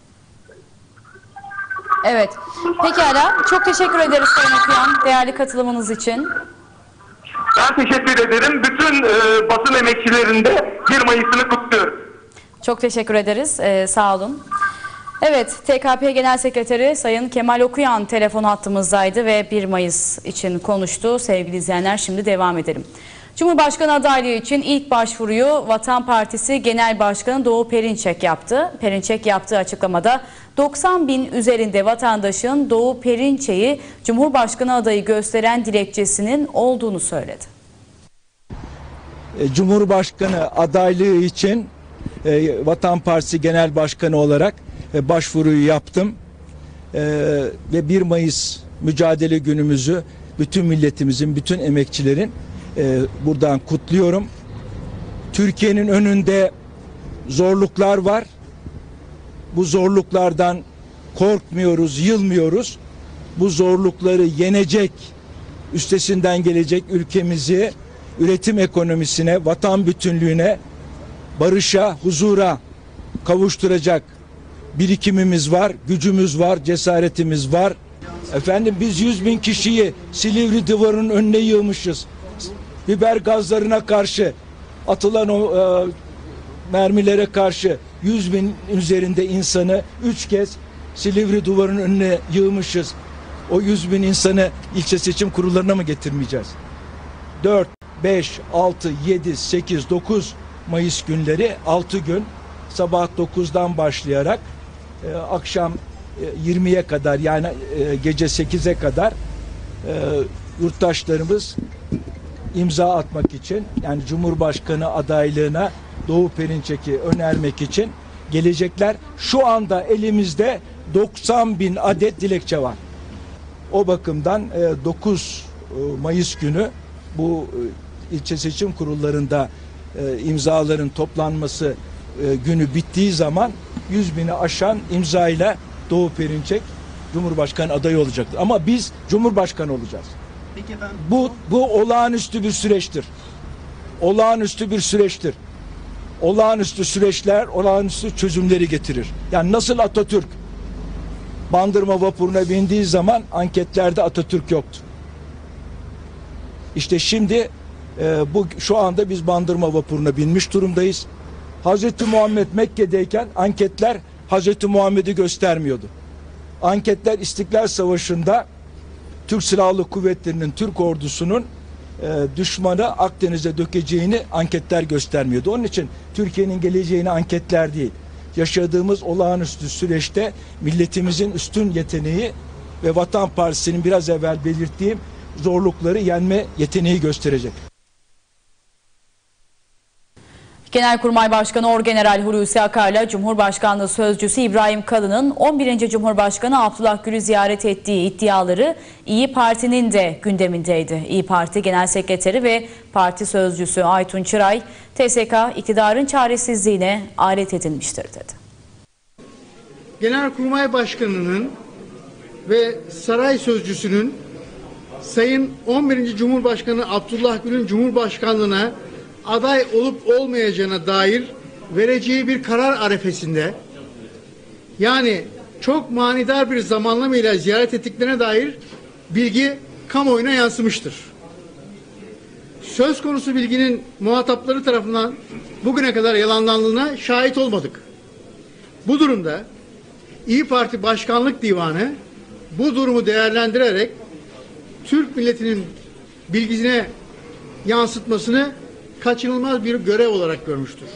[SPEAKER 1] Evet. Pekala. Çok teşekkür ederiz Sayın Okuyan değerli katılımınız için.
[SPEAKER 16] Ben teşekkür ederim. Bütün basın emekçilerinde 1 Mayıs'ını kutluyorum.
[SPEAKER 1] Çok teşekkür ederiz. Sağ olun. Evet, TKP Genel Sekreteri Sayın Kemal Okuyan telefon hattımızdaydı ve 1 Mayıs için konuştu. Sevgili izleyenler, şimdi devam edelim. Cumhurbaşkanı adaylığı için ilk başvuruyu Vatan Partisi Genel Başkanı Doğu Perinçek yaptı. Perinçek yaptığı açıklamada 90 bin üzerinde vatandaşın Doğu Perinçek'i Cumhurbaşkanı adayı gösteren dilekçesinin olduğunu söyledi.
[SPEAKER 17] Cumhurbaşkanı adaylığı için Vatan Partisi Genel Başkanı olarak başvuruyu yaptım. Ve 1 Mayıs mücadele günümüzü bütün milletimizin, bütün emekçilerin buradan kutluyorum. Türkiye'nin önünde zorluklar var. Bu zorluklardan korkmuyoruz, yılmıyoruz. Bu zorlukları yenecek, üstesinden gelecek ülkemizi üretim ekonomisine, vatan bütünlüğüne, barışa, huzura kavuşturacak birikimimiz var, gücümüz var, cesaretimiz var. Efendim, biz 100 bin kişiyi Silivri Duvarı'nın önüne yığmışız. Biber gazlarına karşı, atılan o mermilere karşı 100 bin üzerinde insanı 3 kez Silivri Duvarı'nın önüne yığmışız. O 100 bin insanı ilçe seçim kurullarına mı getirmeyeceğiz? 4, 5, 6, 7, 8, 9 Mayıs günleri 6 gün sabah 9'dan başlayarak akşam 20'ye kadar, yani gece 8'e kadar yurttaşlarımız imza atmak için, yani Cumhurbaşkanı adaylığına Doğu Perinçek'i önermek için gelecekler. Şu anda elimizde 90 bin adet dilekçe var. O bakımdan 9 Mayıs günü bu ilçe seçim kurullarında imzaların toplanması günü bittiği zaman 100 bini aşan imzayla Doğu Perinçek Cumhurbaşkanı adayı olacaktır. Ama biz Cumhurbaşkanı olacağız.
[SPEAKER 18] Peki efendim.
[SPEAKER 17] Bu olağanüstü bir süreçtir. Olağanüstü bir süreçtir. Olağanüstü süreçler olağanüstü çözümleri getirir. Yani nasıl Atatürk Bandırma vapuruna bindiği zaman anketlerde Atatürk yoktu. İşte şimdi şu anda biz Bandırma vapuruna binmiş durumdayız. Hazreti Muhammed Mekke'deyken anketler Hazreti Muhammed'i göstermiyordu. Anketler İstiklal Savaşı'nda Türk Silahlı Kuvvetleri'nin, Türk ordusunun düşmanı Akdeniz'e dökeceğini anketler göstermiyordu. Onun için Türkiye'nin geleceğini anketler değil, yaşadığımız olağanüstü süreçte milletimizin üstün yeteneği ve Vatan Partisi'nin biraz evvel belirttiğim zorlukları yenme yeteneği gösterecek.
[SPEAKER 1] Genelkurmay Başkanı Orgeneral Hulusi Akar'la Cumhurbaşkanlığı Sözcüsü İbrahim Kalın'ın 11. Cumhurbaşkanı Abdullah Gül'ü ziyaret ettiği iddiaları İYİ Parti'nin de gündemindeydi. İYİ Parti Genel Sekreteri ve Parti Sözcüsü Aytun Çıray, TSK iktidarın çaresizliğine alet edilmiştir dedi.
[SPEAKER 19] Genelkurmay Başkanı'nın ve Saray Sözcüsü'nün Sayın 11. Cumhurbaşkanı Abdullah Gül'ün Cumhurbaşkanlığına aday olup olmayacağına dair vereceği bir karar arefesinde, yani çok manidar bir zamanlamayla ziyaret ettiklerine dair bilgi kamuoyuna yansımıştır. söz konusu bilginin muhatapları tarafından bugüne kadar yalanlandığına şahit olmadık. Bu durumda İYİ Parti Başkanlık Divanı bu durumu değerlendirerek Türk milletinin bilgisine yansıtmasını kaçınılmaz bir görev olarak görmüştür.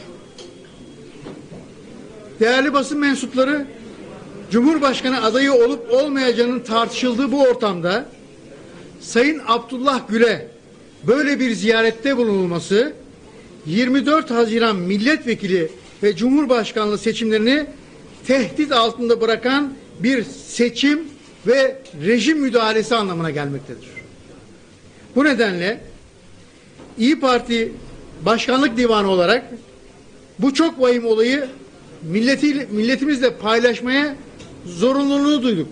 [SPEAKER 19] Değerli basın mensupları, Cumhurbaşkanı adayı olup olmayacağının tartışıldığı bu ortamda Sayın Abdullah Gül'e böyle bir ziyarette bulunulması 24 Haziran milletvekili ve Cumhurbaşkanlığı seçimlerini tehdit altında bırakan bir seçim ve rejim müdahalesi anlamına gelmektedir. Bu nedenle İYİ Parti Başkanlık Divanı olarak bu çok vahim olayı milletimizle paylaşmaya zorunluluğu duyduk.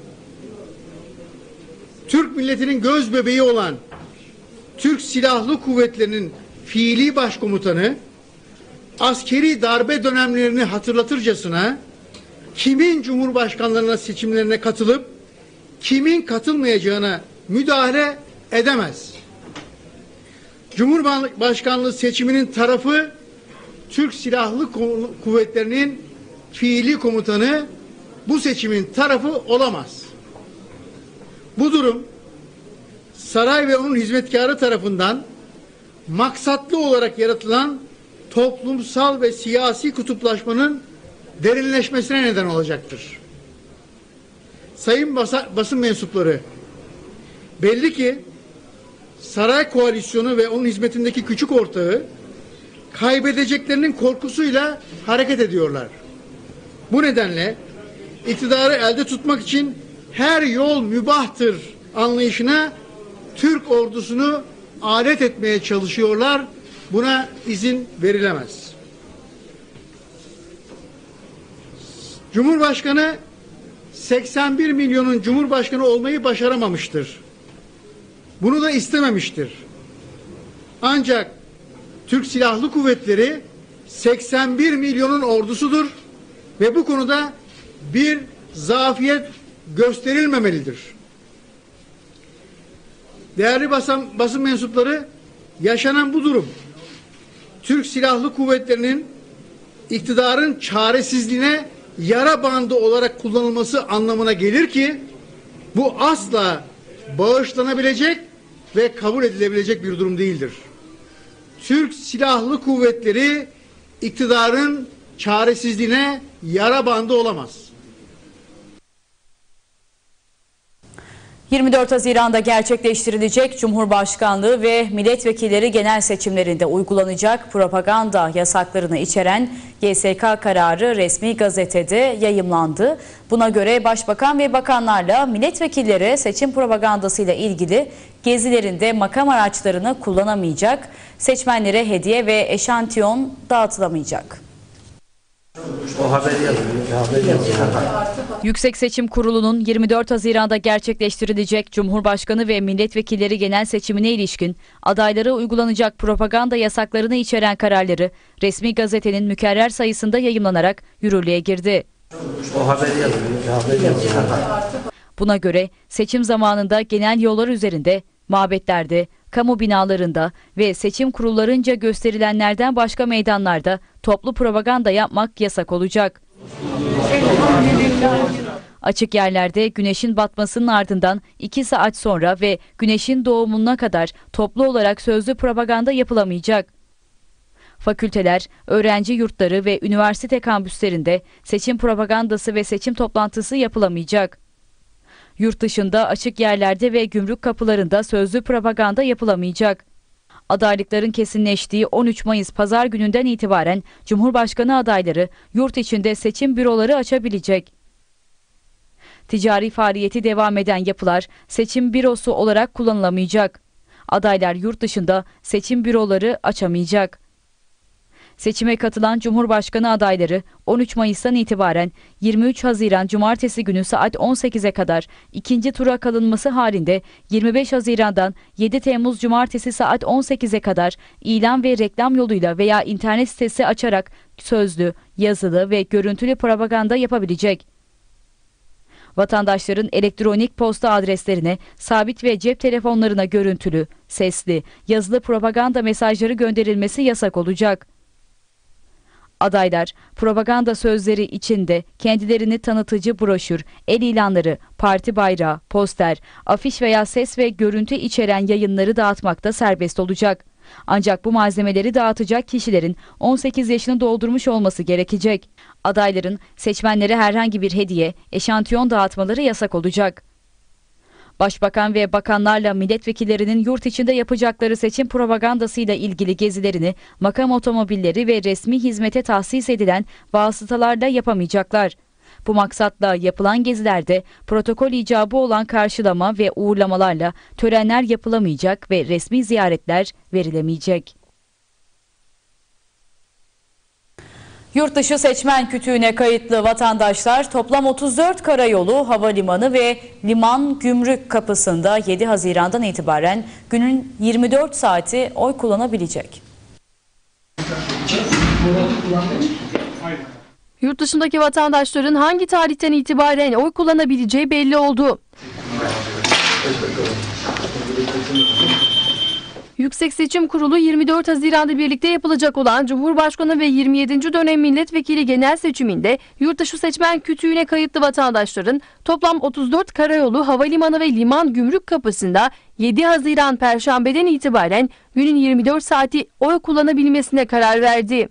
[SPEAKER 19] Türk milletinin göz bebeği olan Türk Silahlı Kuvvetleri'nin fiili başkomutanı askeri darbe dönemlerini hatırlatırcasına kimin cumhurbaşkanlarına seçimlerine katılıp kimin katılmayacağına müdahale edemez. Cumhurbaşkanlığı seçiminin tarafı Türk Silahlı Kuvvetleri'nin fiili komutanı bu seçimin tarafı olamaz. Bu durum saray ve onun hizmetkarı tarafından maksatlı olarak yaratılan toplumsal ve siyasi kutuplaşmanın derinleşmesine neden olacaktır. Sayın basın mensupları, belli ki saray koalisyonu ve onun hizmetindeki küçük ortağı kaybedeceklerinin korkusuyla hareket ediyorlar. Bu nedenle iktidarı elde tutmak için her yol mübahtır anlayışına Türk ordusunu alet etmeye çalışıyorlar. Buna izin verilemez. Cumhurbaşkanı 81 milyonun cumhurbaşkanı olmayı başaramamıştır. Bunu da istememiştir. Ancak Türk Silahlı Kuvvetleri 81 milyonun ordusudur ve bu konuda bir zafiyet gösterilmemelidir. Değerli basın mensupları, yaşanan bu durum Türk Silahlı Kuvvetleri'nin iktidarın çaresizliğine yara bandı olarak kullanılması anlamına gelir ki bu asla bağışlanabilecek ve kabul edilebilecek bir durum değildir. Türk Silahlı Kuvvetleri iktidarın çaresizliğine yara bandı olamaz.
[SPEAKER 1] 24 Haziran'da gerçekleştirilecek Cumhurbaşkanlığı ve milletvekilleri genel seçimlerinde uygulanacak propaganda yasaklarını içeren YSK kararı resmi gazetede yayımlandı. Buna göre Başbakan ve bakanlarla milletvekilleri seçim propagandasıyla ilgili gezilerinde makam araçlarını kullanamayacak, seçmenlere hediye ve eşantiyon dağıtılamayacak. Yüksek Seçim Kurulu'nun 24 Haziran'da gerçekleştirilecek Cumhurbaşkanı ve milletvekilleri genel seçimine ilişkin adaylara uygulanacak propaganda yasaklarını içeren kararları resmi gazetenin mükerrer sayısında yayımlanarak yürürlüğe girdi. Buna göre seçim zamanında genel yollar üzerinde, mabetlerde, kamu binalarında ve seçim kurullarınca gösterilenlerden başka meydanlarda toplu propaganda yapmak yasak olacak. Açık yerlerde güneşin batmasının ardından 2 saat sonra ve güneşin doğumuna kadar toplu olarak sözlü propaganda yapılamayacak. Fakülteler, öğrenci yurtları ve üniversite kampüslerinde seçim propagandası ve seçim toplantısı yapılamayacak. Yurt dışında açık yerlerde ve gümrük kapılarında sözlü propaganda yapılamayacak. Adaylıkların kesinleştiği 13 Mayıs Pazar gününden itibaren Cumhurbaşkanı adayları yurt içinde seçim büroları açabilecek. Ticari faaliyeti devam eden yapılar seçim bürosu olarak kullanılamayacak. Adaylar yurt dışında seçim büroları açamayacak. Seçime katılan Cumhurbaşkanı adayları 13 Mayıs'tan itibaren 23 Haziran Cumartesi günü saat 18'e kadar ikinci tura kalınması halinde 25 Haziran'dan 7 Temmuz Cumartesi saat 18'e kadar ilan ve reklam yoluyla veya internet sitesi açarak sözlü, yazılı ve görüntülü propaganda yapabilecek. Vatandaşların elektronik posta adreslerine, sabit ve cep telefonlarına görüntülü, sesli, yazılı propaganda mesajları gönderilmesi yasak olacak. Adaylar, propaganda sözleri içinde kendilerini tanıtıcı broşür, el ilanları, parti bayrağı, poster, afiş veya ses ve görüntü içeren yayınları dağıtmakta serbest olacak. Ancak bu malzemeleri dağıtacak kişilerin 18 yaşını doldurmuş olması gerekecek. Adayların seçmenlere herhangi bir hediye, eşantiyon dağıtmaları yasak olacak. Başbakan ve bakanlarla milletvekillerinin yurt içinde yapacakları seçim propagandasıyla ilgili gezilerini makam otomobilleri ve resmi hizmete tahsis edilen vasıtalarla yapamayacaklar. Bu maksatla yapılan gezilerde protokol icabı olan karşılama ve uğurlamalarla törenler yapılamayacak ve resmi ziyaretler verilemeyecek. Yurtdışı seçmen kütüğüne kayıtlı vatandaşlar toplam 34 karayolu, havalimanı ve liman gümrük kapısında 7 Haziran'dan itibaren günün 24 saati oy kullanabilecek.
[SPEAKER 4] Yurt dışındaki vatandaşların hangi tarihten itibaren oy kullanabileceği belli oldu. Yüksek Seçim Kurulu 24 Haziran'da birlikte yapılacak olan Cumhurbaşkanı ve 27. dönem milletvekili genel seçiminde yurtdışı seçmen kütüğüne kayıtlı vatandaşların toplam 34 karayolu, havalimanı ve liman gümrük kapısında 7 Haziran Perşembe'den itibaren günün 24 saati oy kullanabilmesine karar verdi.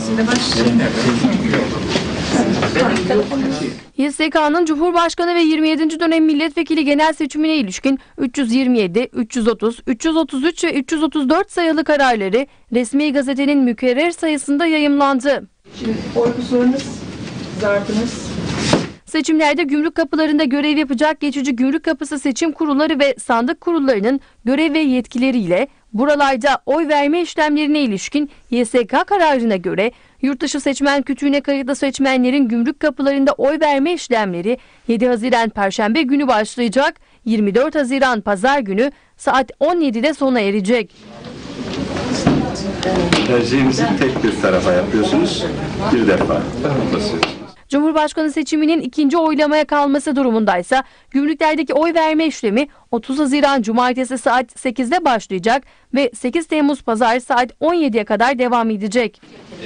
[SPEAKER 4] YSK'nın Cumhurbaşkanı ve 27. dönem milletvekili genel seçimine ilişkin 327, 330, 333 ve 334 sayılı kararları resmi gazetenin mükerrer sayısında yayımlandı.
[SPEAKER 18] Oy kusurunuz, zartınız.
[SPEAKER 4] Seçimlerde gümrük kapılarında görev yapacak geçici gümrük kapısı seçim kurulları ve sandık kurullarının görev ve yetkileriyle buralarda oy verme işlemlerine ilişkin YSK kararına göre yurtdışı seçmen kütüğüne kayıtlı seçmenlerin gümrük kapılarında oy verme işlemleri 7 Haziran Perşembe günü başlayacak, 24 Haziran Pazar günü saat 17'de sona erecek.
[SPEAKER 20] Tercihimizi tek bir tarafa yapıyorsunuz, bir defa basıyorsunuz.
[SPEAKER 4] Cumhurbaşkanı seçiminin ikinci oylamaya kalması durumundaysa gümrüklerdeki oy verme işlemi 30 Haziran Cumartesi saat 8'de başlayacak ve 8 Temmuz Pazar saat 17'ye kadar devam edecek.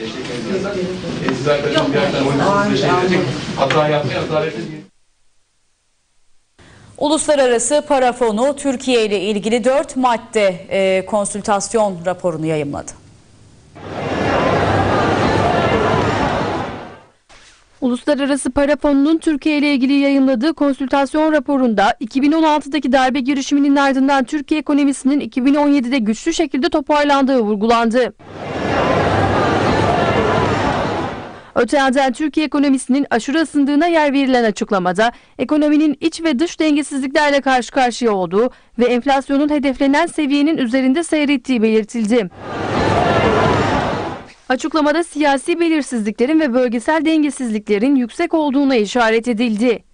[SPEAKER 1] Uluslararası Para Fonu Türkiye ile ilgili 4 madde konsültasyon raporunu yayımladı.
[SPEAKER 4] Uluslararası Para Fonu'nun Türkiye ile ilgili yayınladığı konsültasyon raporunda 2016'daki darbe girişiminin ardından Türkiye ekonomisinin 2017'de güçlü şekilde toparlandığı vurgulandı. Öte yandan Türkiye ekonomisinin aşırı ısındığına yer verilen açıklamada ekonominin iç ve dış dengesizliklerle karşı karşıya olduğu ve enflasyonun hedeflenen seviyenin üzerinde seyrettiği belirtildi. Açıklamada siyasi belirsizliklerin ve bölgesel dengesizliklerin yüksek olduğuna işaret edildi.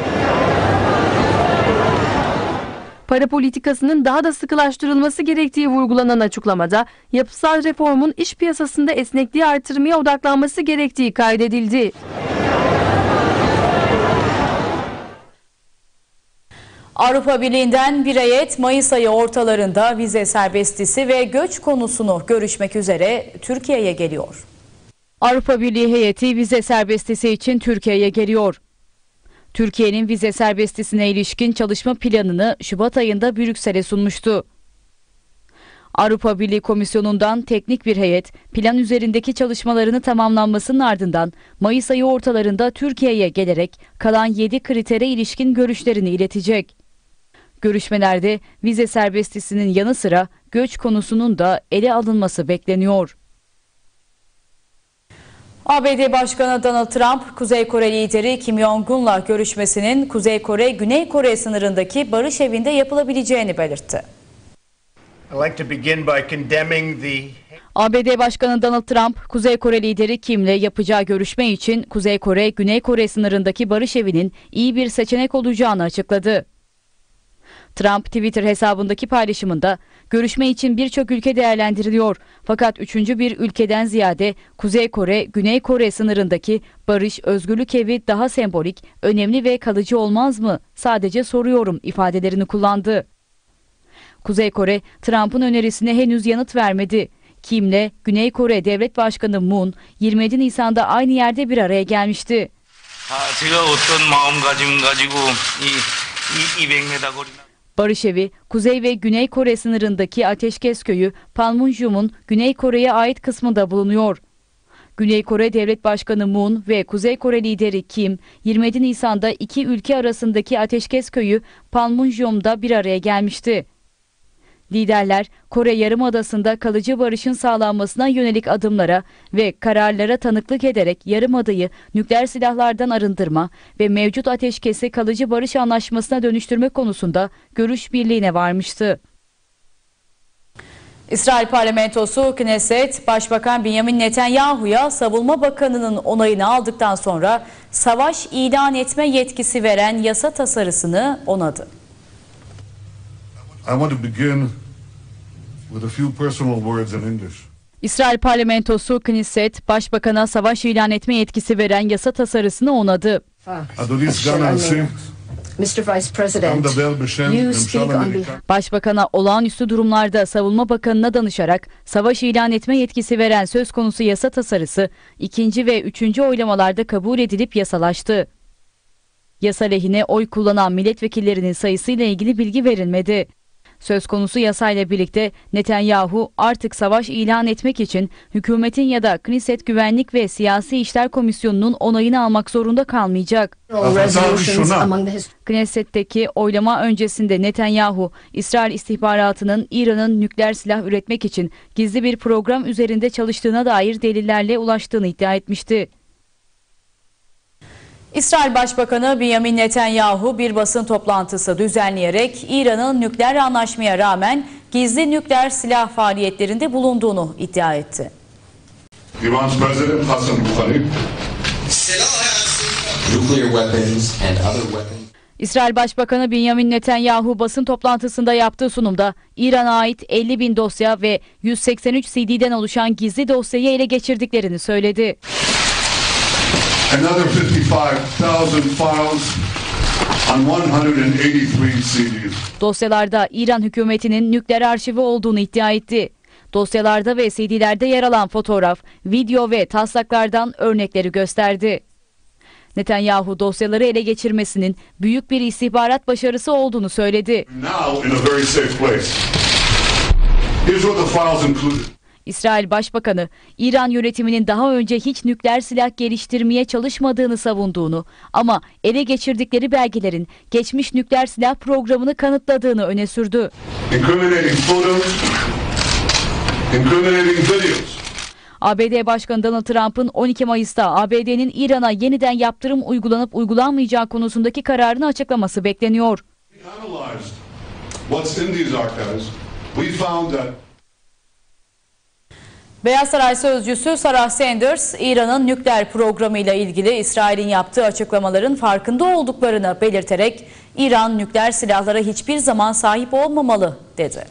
[SPEAKER 4] Para politikasının daha da sıkılaştırılması gerektiği vurgulanan açıklamada yapısal reformun iş piyasasında esnekliği artırmaya odaklanması gerektiği kaydedildi.
[SPEAKER 1] Avrupa Birliği'nden bir heyet Mayıs ayı ortalarında vize serbestisi ve göç konusunu görüşmek üzere Türkiye'ye geliyor. Avrupa Birliği heyeti vize serbestisi için Türkiye'ye geliyor. Türkiye'nin vize serbestisine ilişkin çalışma planını Şubat ayında Brüksel'e sunmuştu. Avrupa Birliği Komisyonu'ndan teknik bir heyet plan üzerindeki çalışmalarını tamamlanmasının ardından Mayıs ayı ortalarında Türkiye'ye gelerek kalan 7 kritere ilişkin görüşlerini iletecek. Görüşmelerde vize serbestisinin yanı sıra göç konusunun da ele alınması bekleniyor. ABD Başkanı Donald Trump, Kuzey Kore lideri Kim Jong-un'la görüşmesinin Kuzey Kore-Güney Kore sınırındaki barış evinde yapılabileceğini belirtti. ABD Başkanı Donald Trump, Kuzey Kore lideri Kim'le yapacağı görüşme için Kuzey Kore-Güney Kore sınırındaki barış evinin iyi bir seçenek olacağını açıkladı. Trump, Twitter hesabındaki paylaşımında, Görüşme için birçok ülke değerlendiriliyor. Fakat üçüncü bir ülkeden ziyade Kuzey Kore, Güney Kore sınırındaki barış, özgürlük evi daha sembolik, önemli ve kalıcı olmaz mı? Sadece soruyorum ifadelerini kullandı. Kuzey Kore, Trump'ın önerisine henüz yanıt vermedi. Kim'le Güney Kore Devlet Başkanı Moon 27 Nisan'da aynı yerde bir araya gelmişti. Barış Evi, Kuzey ve Güney Kore sınırındaki ateşkes köyü Panmunjom'un Güney Kore'ye ait kısmında bulunuyor. Güney Kore Devlet Başkanı Moon ve Kuzey Kore lideri Kim, 27 Nisan'da iki ülke arasındaki ateşkes köyü Panmunjom'da bir araya gelmişti. Liderler, Kore Yarımadası'nda kalıcı barışın sağlanmasına yönelik adımlara ve kararlara tanıklık ederek Yarımada'yı nükleer silahlardan arındırma ve mevcut ateşkesi kalıcı barış anlaşmasına dönüştürme konusunda görüş birliğine varmıştı. İsrail parlamentosu Knesset, Başbakan Benjamin Netanyahu'ya Savunma Bakanı'nın onayını aldıktan sonra savaş ilan etme yetkisi veren yasa tasarısını onadı.
[SPEAKER 21] I want to begin with a few personal words in English.
[SPEAKER 1] İsrail parlamentosu Knesset, Başbakan'a savaş ilan etme yetkisi veren yasa tasarısını onadı.
[SPEAKER 22] Mr. Vice President, you speak on behalf.
[SPEAKER 1] Başbakan'a olağanüstü durumlarda Savunma Bakanı'na danışarak savaş ilan etme yetkisi veren söz konusu yasa tasarısı ikinci ve üçüncü oylamalarda kabul edilip yasalaştı. Yasa lehine oy kullanan milletvekillerinin sayısıyla ilgili bilgi verilmedi. Söz konusu yasayla birlikte Netanyahu artık savaş ilan etmek için hükümetin ya da Knesset Güvenlik ve Siyasi İşler Komisyonu'nun onayını almak zorunda kalmayacak. Knesset'teki oylama öncesinde Netanyahu, İsrail istihbaratının İran'ın nükleer silah üretmek için gizli bir program üzerinde çalıştığına dair delillerle ulaştığını iddia etmişti. İsrail Başbakanı Benjamin Netanyahu bir basın toplantısı düzenleyerek İran'ın nükleer anlaşmaya rağmen gizli nükleer silah faaliyetlerinde bulunduğunu iddia etti.
[SPEAKER 21] İran's President Hassan Rouhani.
[SPEAKER 1] İsrail Başbakanı Benjamin Netanyahu basın toplantısında yaptığı sunumda İran'a ait 50.000 dosya ve 183 CD'den oluşan gizli dosyayı ele geçirdiklerini söyledi.
[SPEAKER 21] Another 55,000 files on 183 CDs.
[SPEAKER 1] Dosyalarda İran hükümetinin nükleer arşivi olduğunu iddia etti. Dosyalarda ve CD'lerde yer alan fotoğraf, video ve taslaklardan örnekleri gösterdi. Netanyahu dosyaları ele geçirmesinin büyük bir istihbarat başarısı olduğunu söyledi.
[SPEAKER 21] Now in a very safe place. Here's what the files included.
[SPEAKER 1] İsrail Başbakanı, İran yönetiminin daha önce hiç nükleer silah geliştirmeye çalışmadığını savunduğunu ama ele geçirdikleri belgelerin geçmiş nükleer silah programını kanıtladığını öne sürdü. ABD Başkanı Donald Trump'ın 12 Mayıs'ta ABD'nin İran'a yeniden yaptırım uygulanıp uygulanmayacağı konusundaki kararını açıklaması bekleniyor. Beyaz Saray Sözcüsü Sarah Sanders, İran'ın nükleer programıyla ilgili İsrail'in yaptığı açıklamaların farkında olduklarını belirterek İran nükleer silahlara hiçbir zaman sahip olmamalı dedi.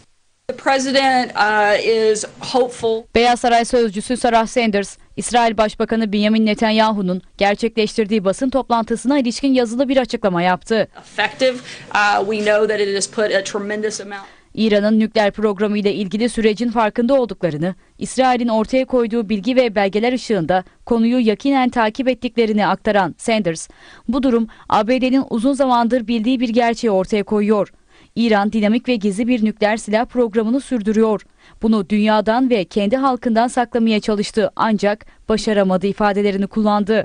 [SPEAKER 1] Beyaz Saray Sözcüsü Sarah Sanders, İsrail Başbakanı Benjamin Netanyahu'nun gerçekleştirdiği basın toplantısına ilişkin yazılı bir açıklama yaptı. İran'ın nükleer programı ile ilgili sürecin farkında olduklarını, İsrail'in ortaya koyduğu bilgi ve belgeler ışığında konuyu yakinen takip ettiklerini aktaran Sanders, bu durum ABD'nin uzun zamandır bildiği bir gerçeği ortaya koyuyor. İran dinamik ve gizli bir nükleer silah programını sürdürüyor. Bunu dünyadan ve kendi halkından saklamaya çalıştı ancak başaramadı ifadelerini kullandı.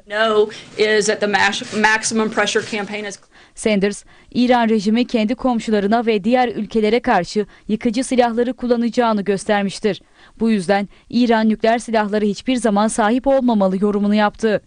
[SPEAKER 1] Sanders, İran rejimi kendi komşularına ve diğer ülkelere karşı yıkıcı silahları kullanacağını göstermiştir. Bu yüzden İran nükleer silahları hiçbir zaman sahip olmamalı yorumunu yaptı.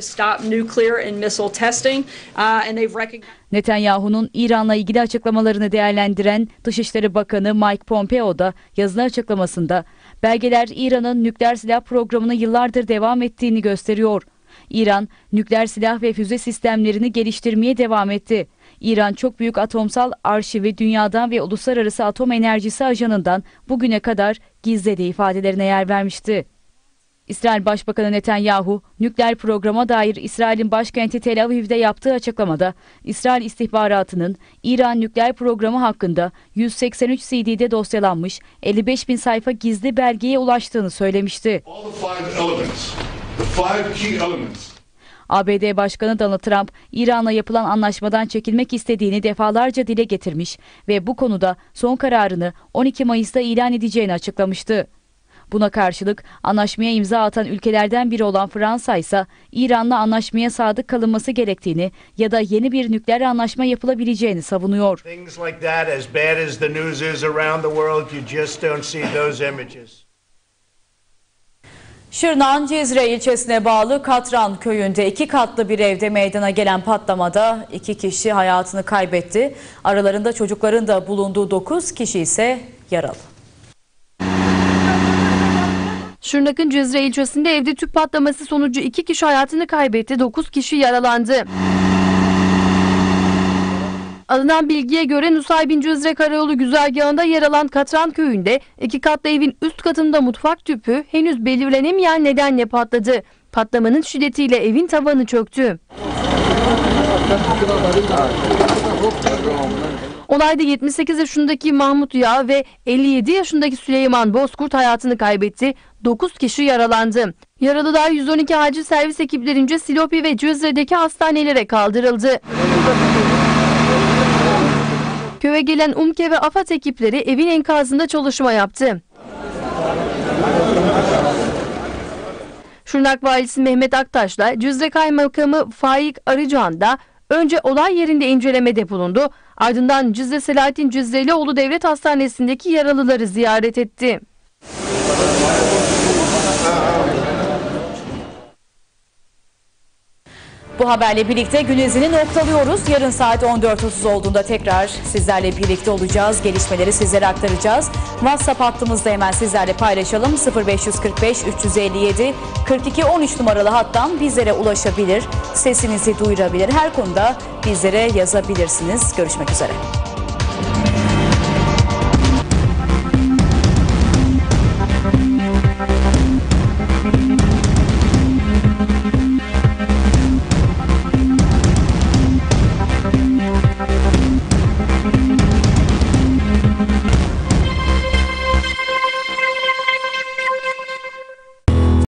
[SPEAKER 1] Netanyahu'nun İran'la ilgili açıklamalarını değerlendiren Dışişleri Bakanı Mike Pompeo da yazılı açıklamasında belgeler İran'ın nükleer silah programını yıllardır devam ettiğini gösteriyor. İran, nükleer silah ve füze sistemlerini geliştirmeye devam etti. İran çok büyük atomsal arşivi dünyadan ve Uluslararası Atom Enerjisi Ajanı'ndan bugüne kadar gizlediği ifadelerine yer vermişti. İsrail Başbakanı Netanyahu, nükleer programa dair İsrail'in başkenti Tel Aviv'de yaptığı açıklamada, İsrail istihbaratının İran nükleer programı hakkında 183 CD'de dosyalanmış 55.000 sayfa gizli belgeye ulaştığını söylemişti. ABD Başkanı Donald Trump, İran'la yapılan anlaşmadan çekilmek istediğini defalarca dile getirmiş ve bu konuda son kararını 12 Mayıs'ta ilan edeceğini açıklamıştı. Buna karşılık anlaşmaya imza atan ülkelerden biri olan Fransa ise İran'la anlaşmaya sadık kalınması gerektiğini ya da yeni bir nükleer anlaşma yapılabileceğini savunuyor. Şırnak'ın Cizre ilçesine bağlı Katran köyünde 2 katlı bir evde meydana gelen patlamada 2 kişi hayatını kaybetti. Aralarında çocukların da bulunduğu 9 kişi ise yaralı.
[SPEAKER 4] Şırnak'ın Cizre ilçesinde evde tüp patlaması sonucu 2 kişi hayatını kaybetti, 9 kişi yaralandı. Alınan bilgiye göre Nusaybin Cizre Karayolu güzergahında yer alan Katran köyünde 2 katlı evin üst katında mutfak tüpü henüz belirlenemeyen nedenle patladı. Patlamanın şiddetiyle evin tavanı çöktü. Olayda 78 yaşındaki Mahmut Yağ ve 57 yaşındaki Süleyman Bozkurt hayatını kaybetti. 9 kişi yaralandı. Yaralılar 112 acil servis ekiplerince Silopi ve Cizre'deki hastanelere kaldırıldı. Köye gelen UMKE ve AFAD ekipleri evin enkazında çalışma yaptı. Şırnak Valisi Mehmet Aktaş'la Cizre Kaymakamı Faik Arıcan da önce olay yerinde incelemede bulundu. Ardından Cizre Selahattin Cizrelioğlu Devlet Hastanesi'ndeki yaralıları ziyaret etti.
[SPEAKER 1] Bu haberle birlikte Günezi'ni noktalıyoruz. Yarın saat 14.30 olduğunda tekrar sizlerle birlikte olacağız. Gelişmeleri sizlere aktaracağız. WhatsApp hattımızda hemen sizlerle paylaşalım. 0545 357 42 13 numaralı hattan bizlere ulaşabilir, sesinizi duyurabilir. Her konuda bizlere yazabilirsiniz. Görüşmek üzere.